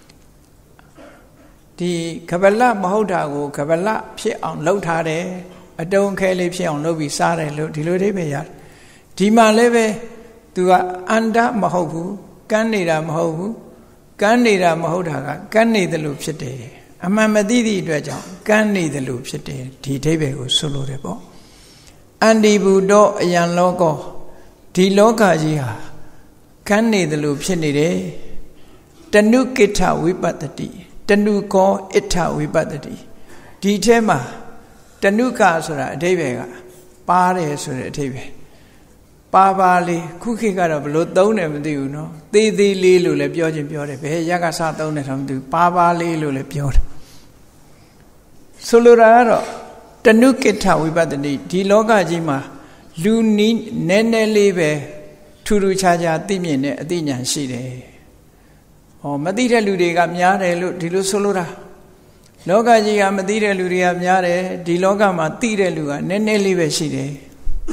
ဒီခပလမဟုတ်တာကိုခပလဖြစ်အောင်လှုပ်ထားတယ်အတုံးခဲလေးဖြစ်အောင်လှုပ်ပြီးစားတယ်လို့ဒီလိုအဓိပ္ပာယ်ရတယ်ဒီမှာလည်းပဲသူကအန္တမဟုတ်ဘူးကန်းနေတာမဟုတ်ဘူးကန်းနေတာမဟုတ်တာကကန်းနေတယ်လို့ဖြစ်တယ်အမှန်မသိသည့်အတွက်ကြောင့်ကန်းနေတယ်လို့ဖြစ်တယ်ဒီအဓိပ္ပာယ်ကိုဆိုလိုတယ်ပေါ့အန္တိဘူတောအယံလောကောဒီလောကကြီးဟာကန်းနေတယ်လို့ဖြစ်နေတယ်တဏုကိဋ္ဌဝိပတ္တိတဏုကောဣဋ္ဌဝိပတ္တိဒီထဲမှာတဏုကဆိုတာအဓိပ္ပာယ်ကပါတယ်ဆိုတဲ့အဓိပ္ပာယ်ပါပါလေးခုခေတ်ကတော့ဘယ်လိုသုံးတယ်မသိဘူးနော်သေးသေးလေးလို့လည်းပြောခြင်းပြောတယ်ဘယ်ရက်ကစသုံးတယ်တော့မသိဘူးပါပါလေးလို့လည်းပြောတယ်ဆိုလိုတာကတော့တဏုကိဋ္ဌဝိပတ္တိဒီလောကကြီးမှာလူနီးနည်းနည်းလေးပဲထူးထူးခြားခြားသိမြင်တဲ့အသိဉာဏ်ရှိတယ်။ဟောမသိတဲ့လူတွေကများတယ်လို့ဒီလိုဆိုလိုတာလောကကြီးကမသိတဲ့လူတွေကများတယ်ဒီလောကမှာသိတဲ့လူကနည်းနည်းလေးပဲရှိတယ်။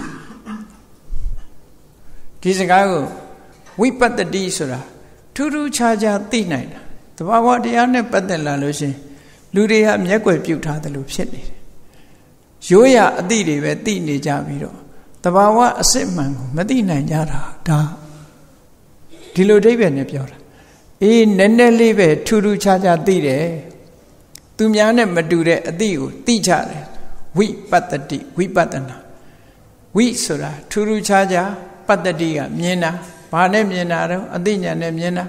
ဒီစကားကိုဝိပတ္တိဆိုတာထူးထူးခြားခြားသိနိုင်တာတဘာဝတရားနဲ့ပတ်သက်လာလို့ရှင်လူတွေကမျက်ွယ်ပြုတ်ထားတယ်လို့ဖြစ်နေတယ်။ရိုးရာအသိတွေပဲသိနေကြပြီးတော့တဘာဝအစစ်မှန်ကိုမသိနိုင်ကြတာဒါဒီလိုအဓိပ္ပာယ်နဲ့ပြောတာအေးနည်းနည်းလေးပဲထူးထူးခြားခြားသိတယ်သူများနဲ့မတူတဲ့အသိကိုသိကြတယ်ဝိပတ္တိဝိပဿနာဝိဆိုတာထူးထူးခြားခြားပတ္တိကမြင်တာဘာနဲ့မြင်တာတော့အသိဉာဏ်နဲ့မြင်တာ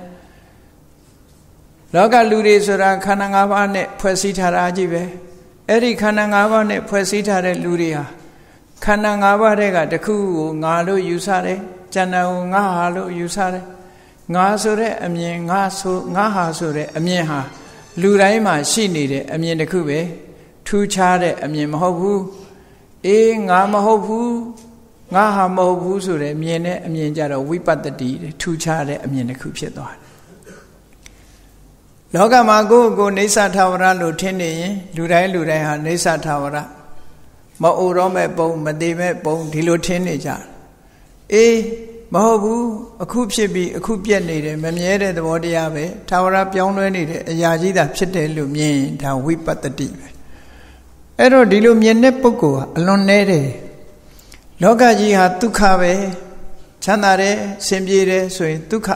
လောကလူတွေဆိုတာခန္ဓာ၅ပါးနဲ့ဖွဲ့စည်းထားတာကြီးပဲအဲ့ဒီခန္ဓာ၅ပါးနဲ့ဖွဲ့စည်းထားတဲ့လူတွေဟာခန္ဓာ၅ပါးတဲ့ကတခုကိုငါလို့ယူဆတယ်ကျန်တာကိုငါဟာလို့ယူဆတယ်ငါဆိုတဲ့အမြင်ငါဆိုငါဟာဆိုတဲ့အမြင်ဟာလူတိုင်းမှာရှိနေတဲ့အမြင်တစ်ခုပဲထူးခြားတဲ့အမြင်မဟုတ်ဘူးအေးငါမဟုတ်ဘူးငါဟာမဟုတ်ဘူးဆိုတဲ့မြင်တဲ့အမြင်ကြတော့ဝိပတ္တိထူးခြားတဲ့အမြင်တစ်ခုဖြစ်သွားတယ်လောကမှာကိုယ့်ကိုယ်နေဆထာဝရလို့ထင်နေရင်လူတိုင်းလူတိုင်းဟာနေဆထာဝရမအိုတော့မဲ့ပုံမသေးမဲ့ပုံဒီလိုထင်နေကြအေးမဟုတ်ဘူးအခုဖြစ်ပြီးအခုပြက်နေတယ်မမြဲတဲ့သဘောတရားပဲထာဝရပြောင်းလဲနေတဲ့အရာကြီးသာဖြစ်တယ်လို့မြင်ဒါဝိပတ္တိပဲအဲ့တော့ဒီလိုမြင်တဲ့ပုဂ္ဂိုလ်ဟာအလွန်နဲတယ်လောကကြီးဟာဒုက္ခပဲချမ်းသာတယ်ဆင်ပြေတယ်ဆိုရင်ဒုက္ခ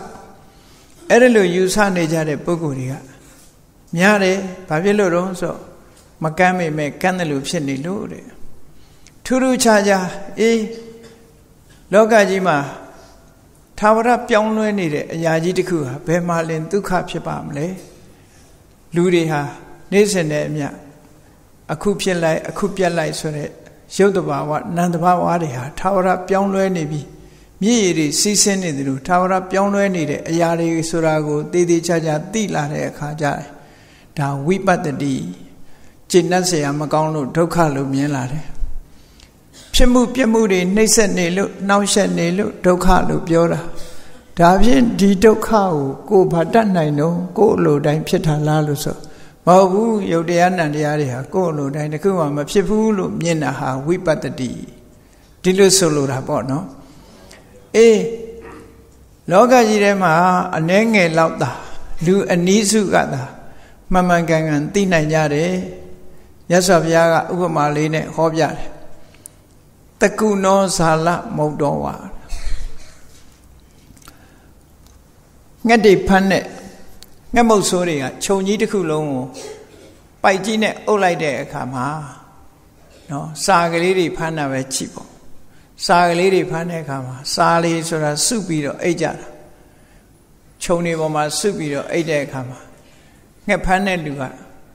အဲ့ဒါလိုယူဆနေကြတဲ့ပုဂ္ဂိုလ်တွေကများတယ်ဘာဖြစ်လို့တော့ဆိုမကမ်းမိမဲ့ကမ်းတယ်လို့ဖြစ်နေလို့တဲ့ထူးထူးခြားခြားအေးလောကကြီးမှာသာဝရပြောင်းလဲနေတဲ့အရာကြီးတစ်ခုဟာဘယ်မှာလင်ဒုက္ခဖြစ်ပါမလဲလူတွေဟာနေ့စဉ်နဲ့အမျှအခုဖြစ်လိုက်အခုပြတ်လိုက်ဆိုတဲ့ရုပ်တဘာဝနံတဘာဝတွေဟာသာဝရပြောင်းလဲနေပြီမြည်ရည်တွေစီးဆင်းနေတယ်လို့သာဝရပြောင်းလဲနေတဲ့အရာတွေဆိုတာကိုတည်တည်ချာချာသိလာတဲ့အခါကျရင်ဒါဝိပဿတိကျင့်တတ်เสียမကောင်းလို့ဒုက္ခလို့မြင်လာတယ်ဖြစ်မှုပြမှုတွေနှိမ့်ဆက်နေလို့နှောင့်ယှက်နေလို့ဒုက္ခလို့ပြောတာဒါဖြင့်ဒီဒုက္ခကိုကိုယ်ဘာတတ်နိုင်တော့ကိုယ်အလိုတိုင်းဖြစ်တာလားလို့ဆိုမဟုတ်ဘူးယုတ်တရားနံတရားတွေဟာကိုယ်အလိုတိုင်းတစ်ခုမှမဖြစ်ဘူးလို့မြင်တာဟာဝိပဿတိဒီလိုဆိုလိုတာပေါ့နော်အေးလောကကြီးထဲမှာအနှဲငယ်လောက်သာလူအနည်းစုကသာမှန်မှန်ကန်ကန်သိနိုင်ကြတယ်မြတ်စွာဘုရားကဥပမာလေးနဲ့ဟောပြတယ်တကုနောဇာလမုတ်တော်ဝါငှက်တွေဖမ်းတဲ့ငှက်မုတ်ဆိုးတွေကခြုံကြီးတစ်ခုလုံးကိုပိုက်ကြီးနဲ့အုပ်လိုက်တဲ့အခါမှာနော်စာကလေးတွေဖမ်းတာပဲချိပေါ့စာကလေးတွေဖမ်းတဲ့အခါမှာစာလေးဆိုတာစုပြီးတော့အိတ်ကြတာခြုံတွေပေါ်မှာစုပြီးတော့အိတ်တဲ့အခါမှာငှက်ဖမ်းတဲ့လူက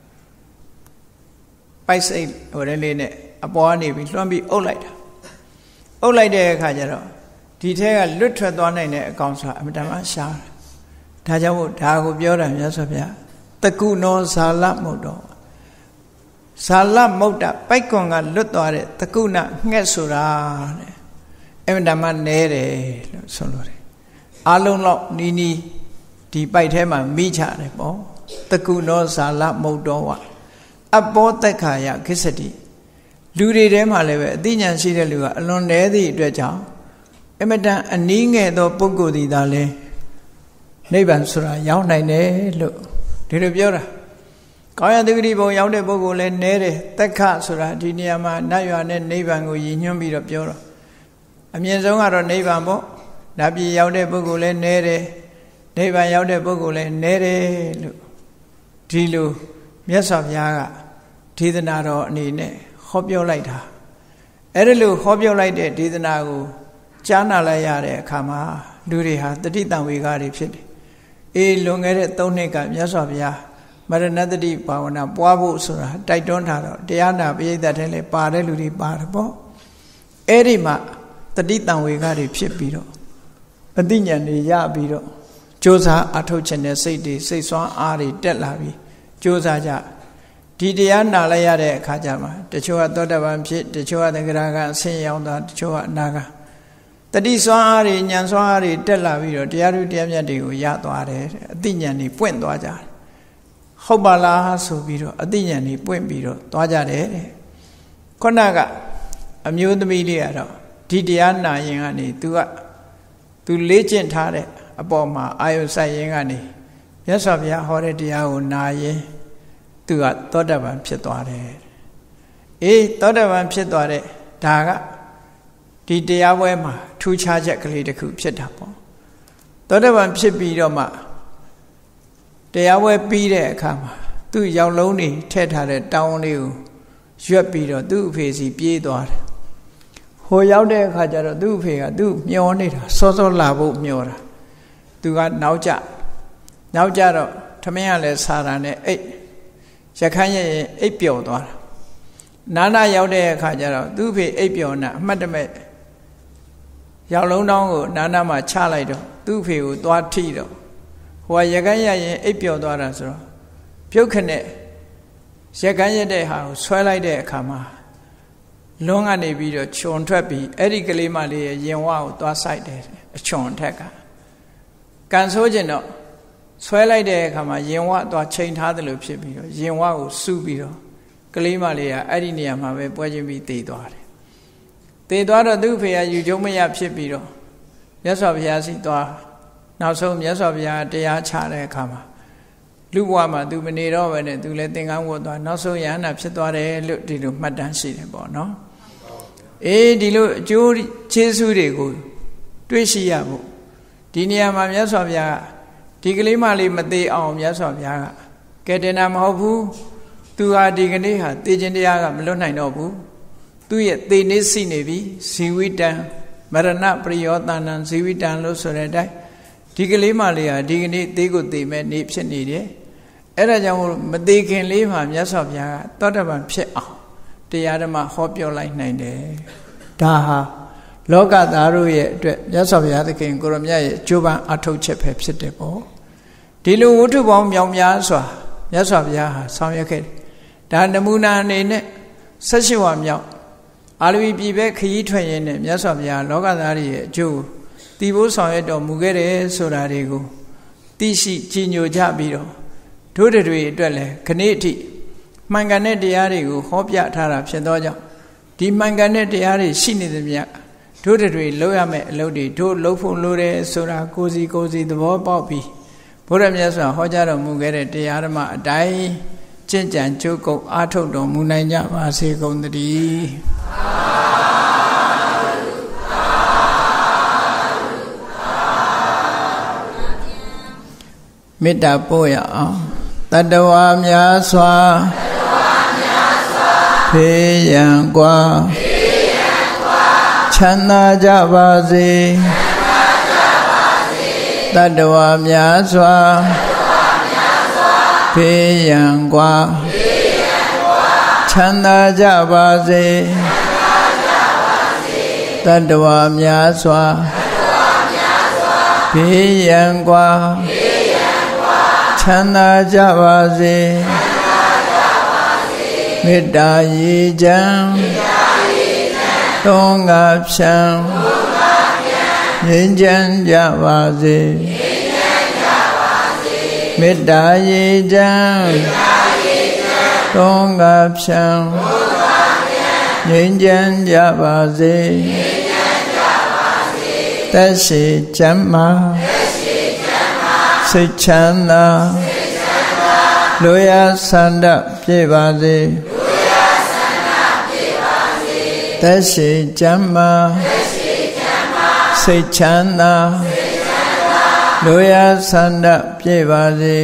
ပိုက်စိတ်ဟိုတဲ့လေးနဲ့အပေါ်ကနေပြီးလွှမ်းပြီးအုပ်လိုက်တာအုပ်လိုက်တဲ့အခါကျတော့ဒီထဲကလွတ်ထွက်သွားနိုင်တဲ့အကောင်ဆိုတာအမတန်မှရှားတယ်ဒါကြောင့်မို့ဒါကိုပြောတာမြတ်စွာဘုရားတကုနောဇာလမုတ်တော်ဇာလမုတ်တာပိုက်ကွန်ကလွတ်သွားတဲ့တကုဏငှက်ဆိုတာတဲ့အမတန်မှနဲတယ်လို့ဆိုလို့တယ်အားလုံးတော့နီးနီးဒီပိုက်ထဲမှာမိချတယ်ပေါ့တကုနောဇာလမုတ်တော်ဝအဘောတက်ခါယခိစ္စတိလူတွေထဲမှာလည်းပဲအသိဉာဏ်ရှိတဲ့လူကအလွန်နည်းသည့်အတွက်ကြောင့်အမတန်အနည်းငယ်သောပုဂ္ဂိုလ်သည်သာလဲနိဗ္ဗာန်ဆိုတာရောက်နိုင်တယ်လို့ဒီလိုပြောတာကောင်းရသုဂတိဘုံရောက်တဲ့ပုဂ္ဂိုလ်လည်းနည်းတယ်တက်ခဆိုတာဒီနေရာမှာနတ်ရွာနဲ့နိဗ္ဗာန်ကိုရည်ညွှန်းပြီးတော့ပြောတော့အမြင့်ဆုံးကတော့နိဗ္ဗာန်ပေါ့နတ်ပြည်ရောက်တဲ့ပုဂ္ဂိုလ်လည်းနည်းတယ်နိဗ္ဗာန်ရောက်တဲ့ပုဂ္ဂိုလ်လည်းနည်းတယ်လို့ဒီလိုမြတ်စွာဘုရားကဒေသနာတော်အနေနဲ့ဟောပြောလိုက်တာအဲ့ဒါလို့ဟောပြောလိုက်တဲ့ဒေသနာကိုကြားနာလိုက်ရတဲ့အခါမှာလူတွေဟာတတိတံဝေကတွေဖြစ်တယ်အေးလွန်ခဲ့တဲ့သုံးနှစ်ကမြတ်စွာဘုရားမရဏတတိဘာဝနာပွားဖို့ဆိုတာတိုက်တွန်းထားတော့တရားနာပရိသတ်ထဲလည်းပါတဲ့လူတွေပါတယ်ပေါ့အဲ့ဒီမှာတတိတံဝေကတွေဖြစ်ပြီးတော့အသိဉာဏ်တွေရပြီးတော့ကြိုးစားအထုတ်ခြင်းနဲ့စိတ်တွေစိတ်ဆွမ်းအားတွေတက်လာပြီးကြိုးစားကြဒီတရားနာလိုက်ရတဲ့အခါကျမှတချို့ကသောတပန်ဖြစ်တချို့ကသဂရကအဆင့်ရောက်တာတချို့ကအနာကတတိစွမ်းအားတွေဉာဏ်စွမ်းအားတွေတက်လာပြီးတော့တရားဓုတရားမြတ်တွေကိုရသွားတယ်အသိဉာဏ်တွေပွင့်သွားကြတယ်ဟုတ်ပါလားဆိုပြီးတော့အသိဉာဏ်တွေပွင့်ပြီးတော့သွားကြတယ်တဲ့ခုနကအမျိုးသမီးလေးကတော့ဒီတရားနာရင်ကနေ तू က तू လေ့ကျင့်ထားတဲ့အပေါ်မှာအာယုစိုက်ရင်ကနေမြတ်စွာဘုရားဟောတဲ့တရားကိုနာရင်သူကသောတပန်ဖြစ်သွားတယ်အေးသောတပန်ဖြစ်သွားတဲ့ဒါကဒီတရားပွဲမှာထူးခြားချက်ကလေးတစ်ခုဖြစ်တာပေါ့သောတပန်ဖြစ်ပြီးတော့မှတရားပွဲပြီးတဲ့အခါမှာသူ့ရောက်လုံးတွေထည့်ထားတဲ့တောင်းလေးကိုရွက်ပြီးတော့သူ့အဖေစီပြေးသွားတယ်ဟိုရောက်တဲ့အခါကျတော့သူ့အဖေကသူ့မျောနေတာစောစောလာဖို့မျောတာသူကနောက်ကျနောက်ကျတော့ထမင်းကလည်းစားတာနဲ့အိတ်ရခိုင်ရဲ့အိပ်ပျော်သွားတာနာနာရောက်တဲ့အခါကျတော့သူ့ဖေအိပ်ပျော်နာအမှတ်တမဲ့ရောက်လုံးတောင်းကိုနာနာမှာချလိုက်တော့သူ့ဖေကိုသွားထိတော့ဟိုကရခိုင်ရရင်အိပ်ပျော်သွားတာဆိုတော့ပြုတ်ခနဲ့ရခိုင်ရတဲ့ဟာကိုဆွဲလိုက်တဲ့အခါမှာလွန်ကနေပြီးတော့ခြုံထွက်ပြီးအဲ့ဒီကလေးမလေးရဲ့ရင်ဝါကိုသွားဆိုင်တယ်အချွန်ထက်ကကန်ဆိုးကျင်တော့ဆွဲလိုက်တဲ့အခါမှာရင်ဝသွားချိန်ထားတယ်လို့ဖြစ်ပြီးတော့ရင်ဝကိုစုပြီးတော့ကလေးမလေးကအဲ့ဒီနေရာမှာပဲပွဲချင်းပြီးတည်သွားတယ်တည်သွားတော့သူ့ဖေကယူကျုံမရဖြစ်ပြီးတော့မြတ်စွာဘုရားစီသွားနောက်ဆုံးမြတ်စွာဘုရားတရားချတဲ့အခါမှာလူဘဝမှာသူမနေတော့ပဲနဲ့သူလည်းသင်္ကန်းဝတ်သွားနောက်ဆုံးယဟန္တာဖြစ်သွားတယ်လို့ဒီလိုမှတ်တမ်းရှိတယ်ပေါ့နော်အေးဒီလိုအကျိုးကျေးဇူးတွေကိုတွေ့ရှိရဖို့ဒီနေရာမှာမြတ်စွာဘုရားဒီကလေးမလေးမသေးအောင်မြတ်စွာဘုရားကကဲတင်တာမဟုတ်ဘူးသူဟာဒီကနေ့ဟာသိခြင်းတရားကမလွတ်နိုင်တော့ဘူးသူရဲ့သိနေစိနေပြီဇီဝိတံမရဏပရိယောတဏံဇီဝိတံလို့ဆိုတဲ့အတိုင်းဒီကလေးမလေးဟာဒီကနေ့သိကိုသိမဲ့နေဖြစ်နေတယ်အဲ့ဒါကြောင့်မသိခင်လေးမှာမြတ်စွာဘုရားကသောတပန်ဖြစ်အောင်တရားဓမ္မဟောပြောလိုက်နိုင်တယ်ဒါဟာလောကသားတို့ရဲ့အတွက်မြတ်စွာဘုရားသခင်ကိုရမြတ်ရဲ့ကြိုးပမ်းအထောက်ချက်ပဲဖြစ်တယ်ပေါ့ဒီလိုဝတ္ထုပေါင်းမြောင်များစွာမြတ်စွာဘုရားဟာဆောင်ရွက်ခဲ့တယ်ဒါနမူနာအနေနဲ့ဆက်ရှိဝမြောက်အာလဝီပြည်ပဲခရီးထွက်ရင်းနဲ့မြတ်စွာဘုရားလောကသားတွေရဲ့အကျိုးတည်ဖို့ဆောင်ရွက်တော်မူခဲ့တယ်ဆိုတာတွေကိုသိရှိကြည်ညိုကြပြီးတော့တို့တွေအတွက်လည်းခဏအထိမှန်ကန်တဲ့တရားတွေကိုဟောပြထားတာဖြစ်သောကြောင့်ဒီမှန်ကန်တဲ့တရားတွေရှိနေသမျှတို့တွေလုပ်ရမယ့်အလုပ်တွေတို့လုပ်ဖို့လိုတယ်ဆိုတာကိုစီကိုစီသဘောပေါက်ပြီးဘုရားမြတ်စွာဟောကြားတော်မူခဲ့တဲ့တရားဓမ္မအတိုင်းကျင့်ကြံကြိုးကုပ်အားထုတ်တော်မူနိုင်ကြပါစေကုန်သတည်းမေတ္တာပို့ရအောင်တတဝါများစွာဖေးရန်กว่าချမ်းသာကြပါစေတတဝါများစွာဖေးရန်กว่าချမ်းသာကြပါစေတတဝါများစွာဖေးရန်กว่าချမ်းသာကြပါစေမေတ္တာရေချမ်းသုံးငါဖြံငြိမ်းချမ်းကြပါစေမေတ္တာရေချမ်းသုံးငါဖြံငြိမ်းချမ်းကြပါစေသက်ရှိချမ်းသာစိတ်ချမ်းသာလူရဆန္ဒပြေပါစေသက်ရှိချမ်းသာစိတ်ချမ်းသာလူရဆန္ဒပြေပါစေ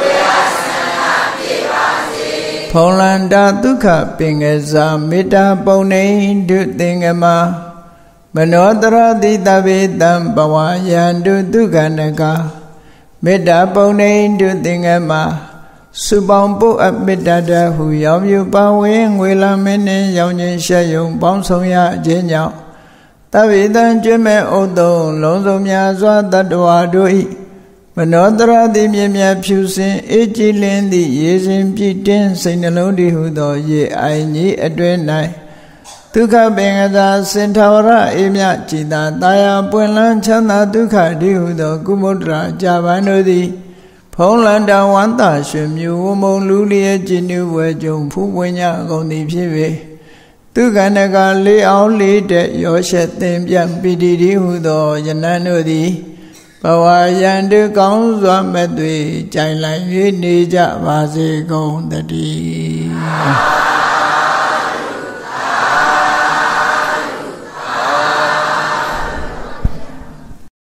ဖုံလန္တာဒုက္ခပင်ကစားမေတ္တာပုံနေဒုသင်္ကမမနောတရတိတဗေတံဘဝယန္တုဒုက္ခနကမေတ္တာပုံနေဒုသင်္ကမစုပေါင်းပုအပ်မေတ္တာတဟုရောင်မြူပါဝင်ငွေလာမင်းနှင့်ရောင်ခြင်းရှက်ယုံပေါင်းဆောင်ရခြင်းကြောင့်တဗေတံကျွမ်းမဲ့ဥသုံးလုံးစုံများစွာတတ္တဝါတို့၏မနောတရတိမြင်မြတ်ဖြူစင်အေးကြည်လင်းသည့်ရေစဉ်ပြည့်တင်းစိတ်နှလုံးတည်ဟုသောရေအိုင်ကြီးအတွင်၌ဒုက္ခပင်ကစားစင်ထာဝရအေးမြကြည်သာတာယာပွင့်လန်းချမ်းသာဒုက္ခတည်ဟုသောကုမုဒ္ဒရာကြာပန်တို့သည်ဖုံးလန္တဝန္တာရွှင်မြူဝမုံလူလျက်ကြည်နူးဝဲကြုံဖူးပွင့်ကြကုန်သည်ဖြစ်၍ဒုက္ခနကလေးအောင်လေးတဲ့ရောရှက်သင်ပြပိတိတိဟုသောယနန်တို့သည်ဘဝယန္တုကောင်းစွာမဲ့သွေကြိုင်လိုက်၍နေကြပါစေကုန်တည်း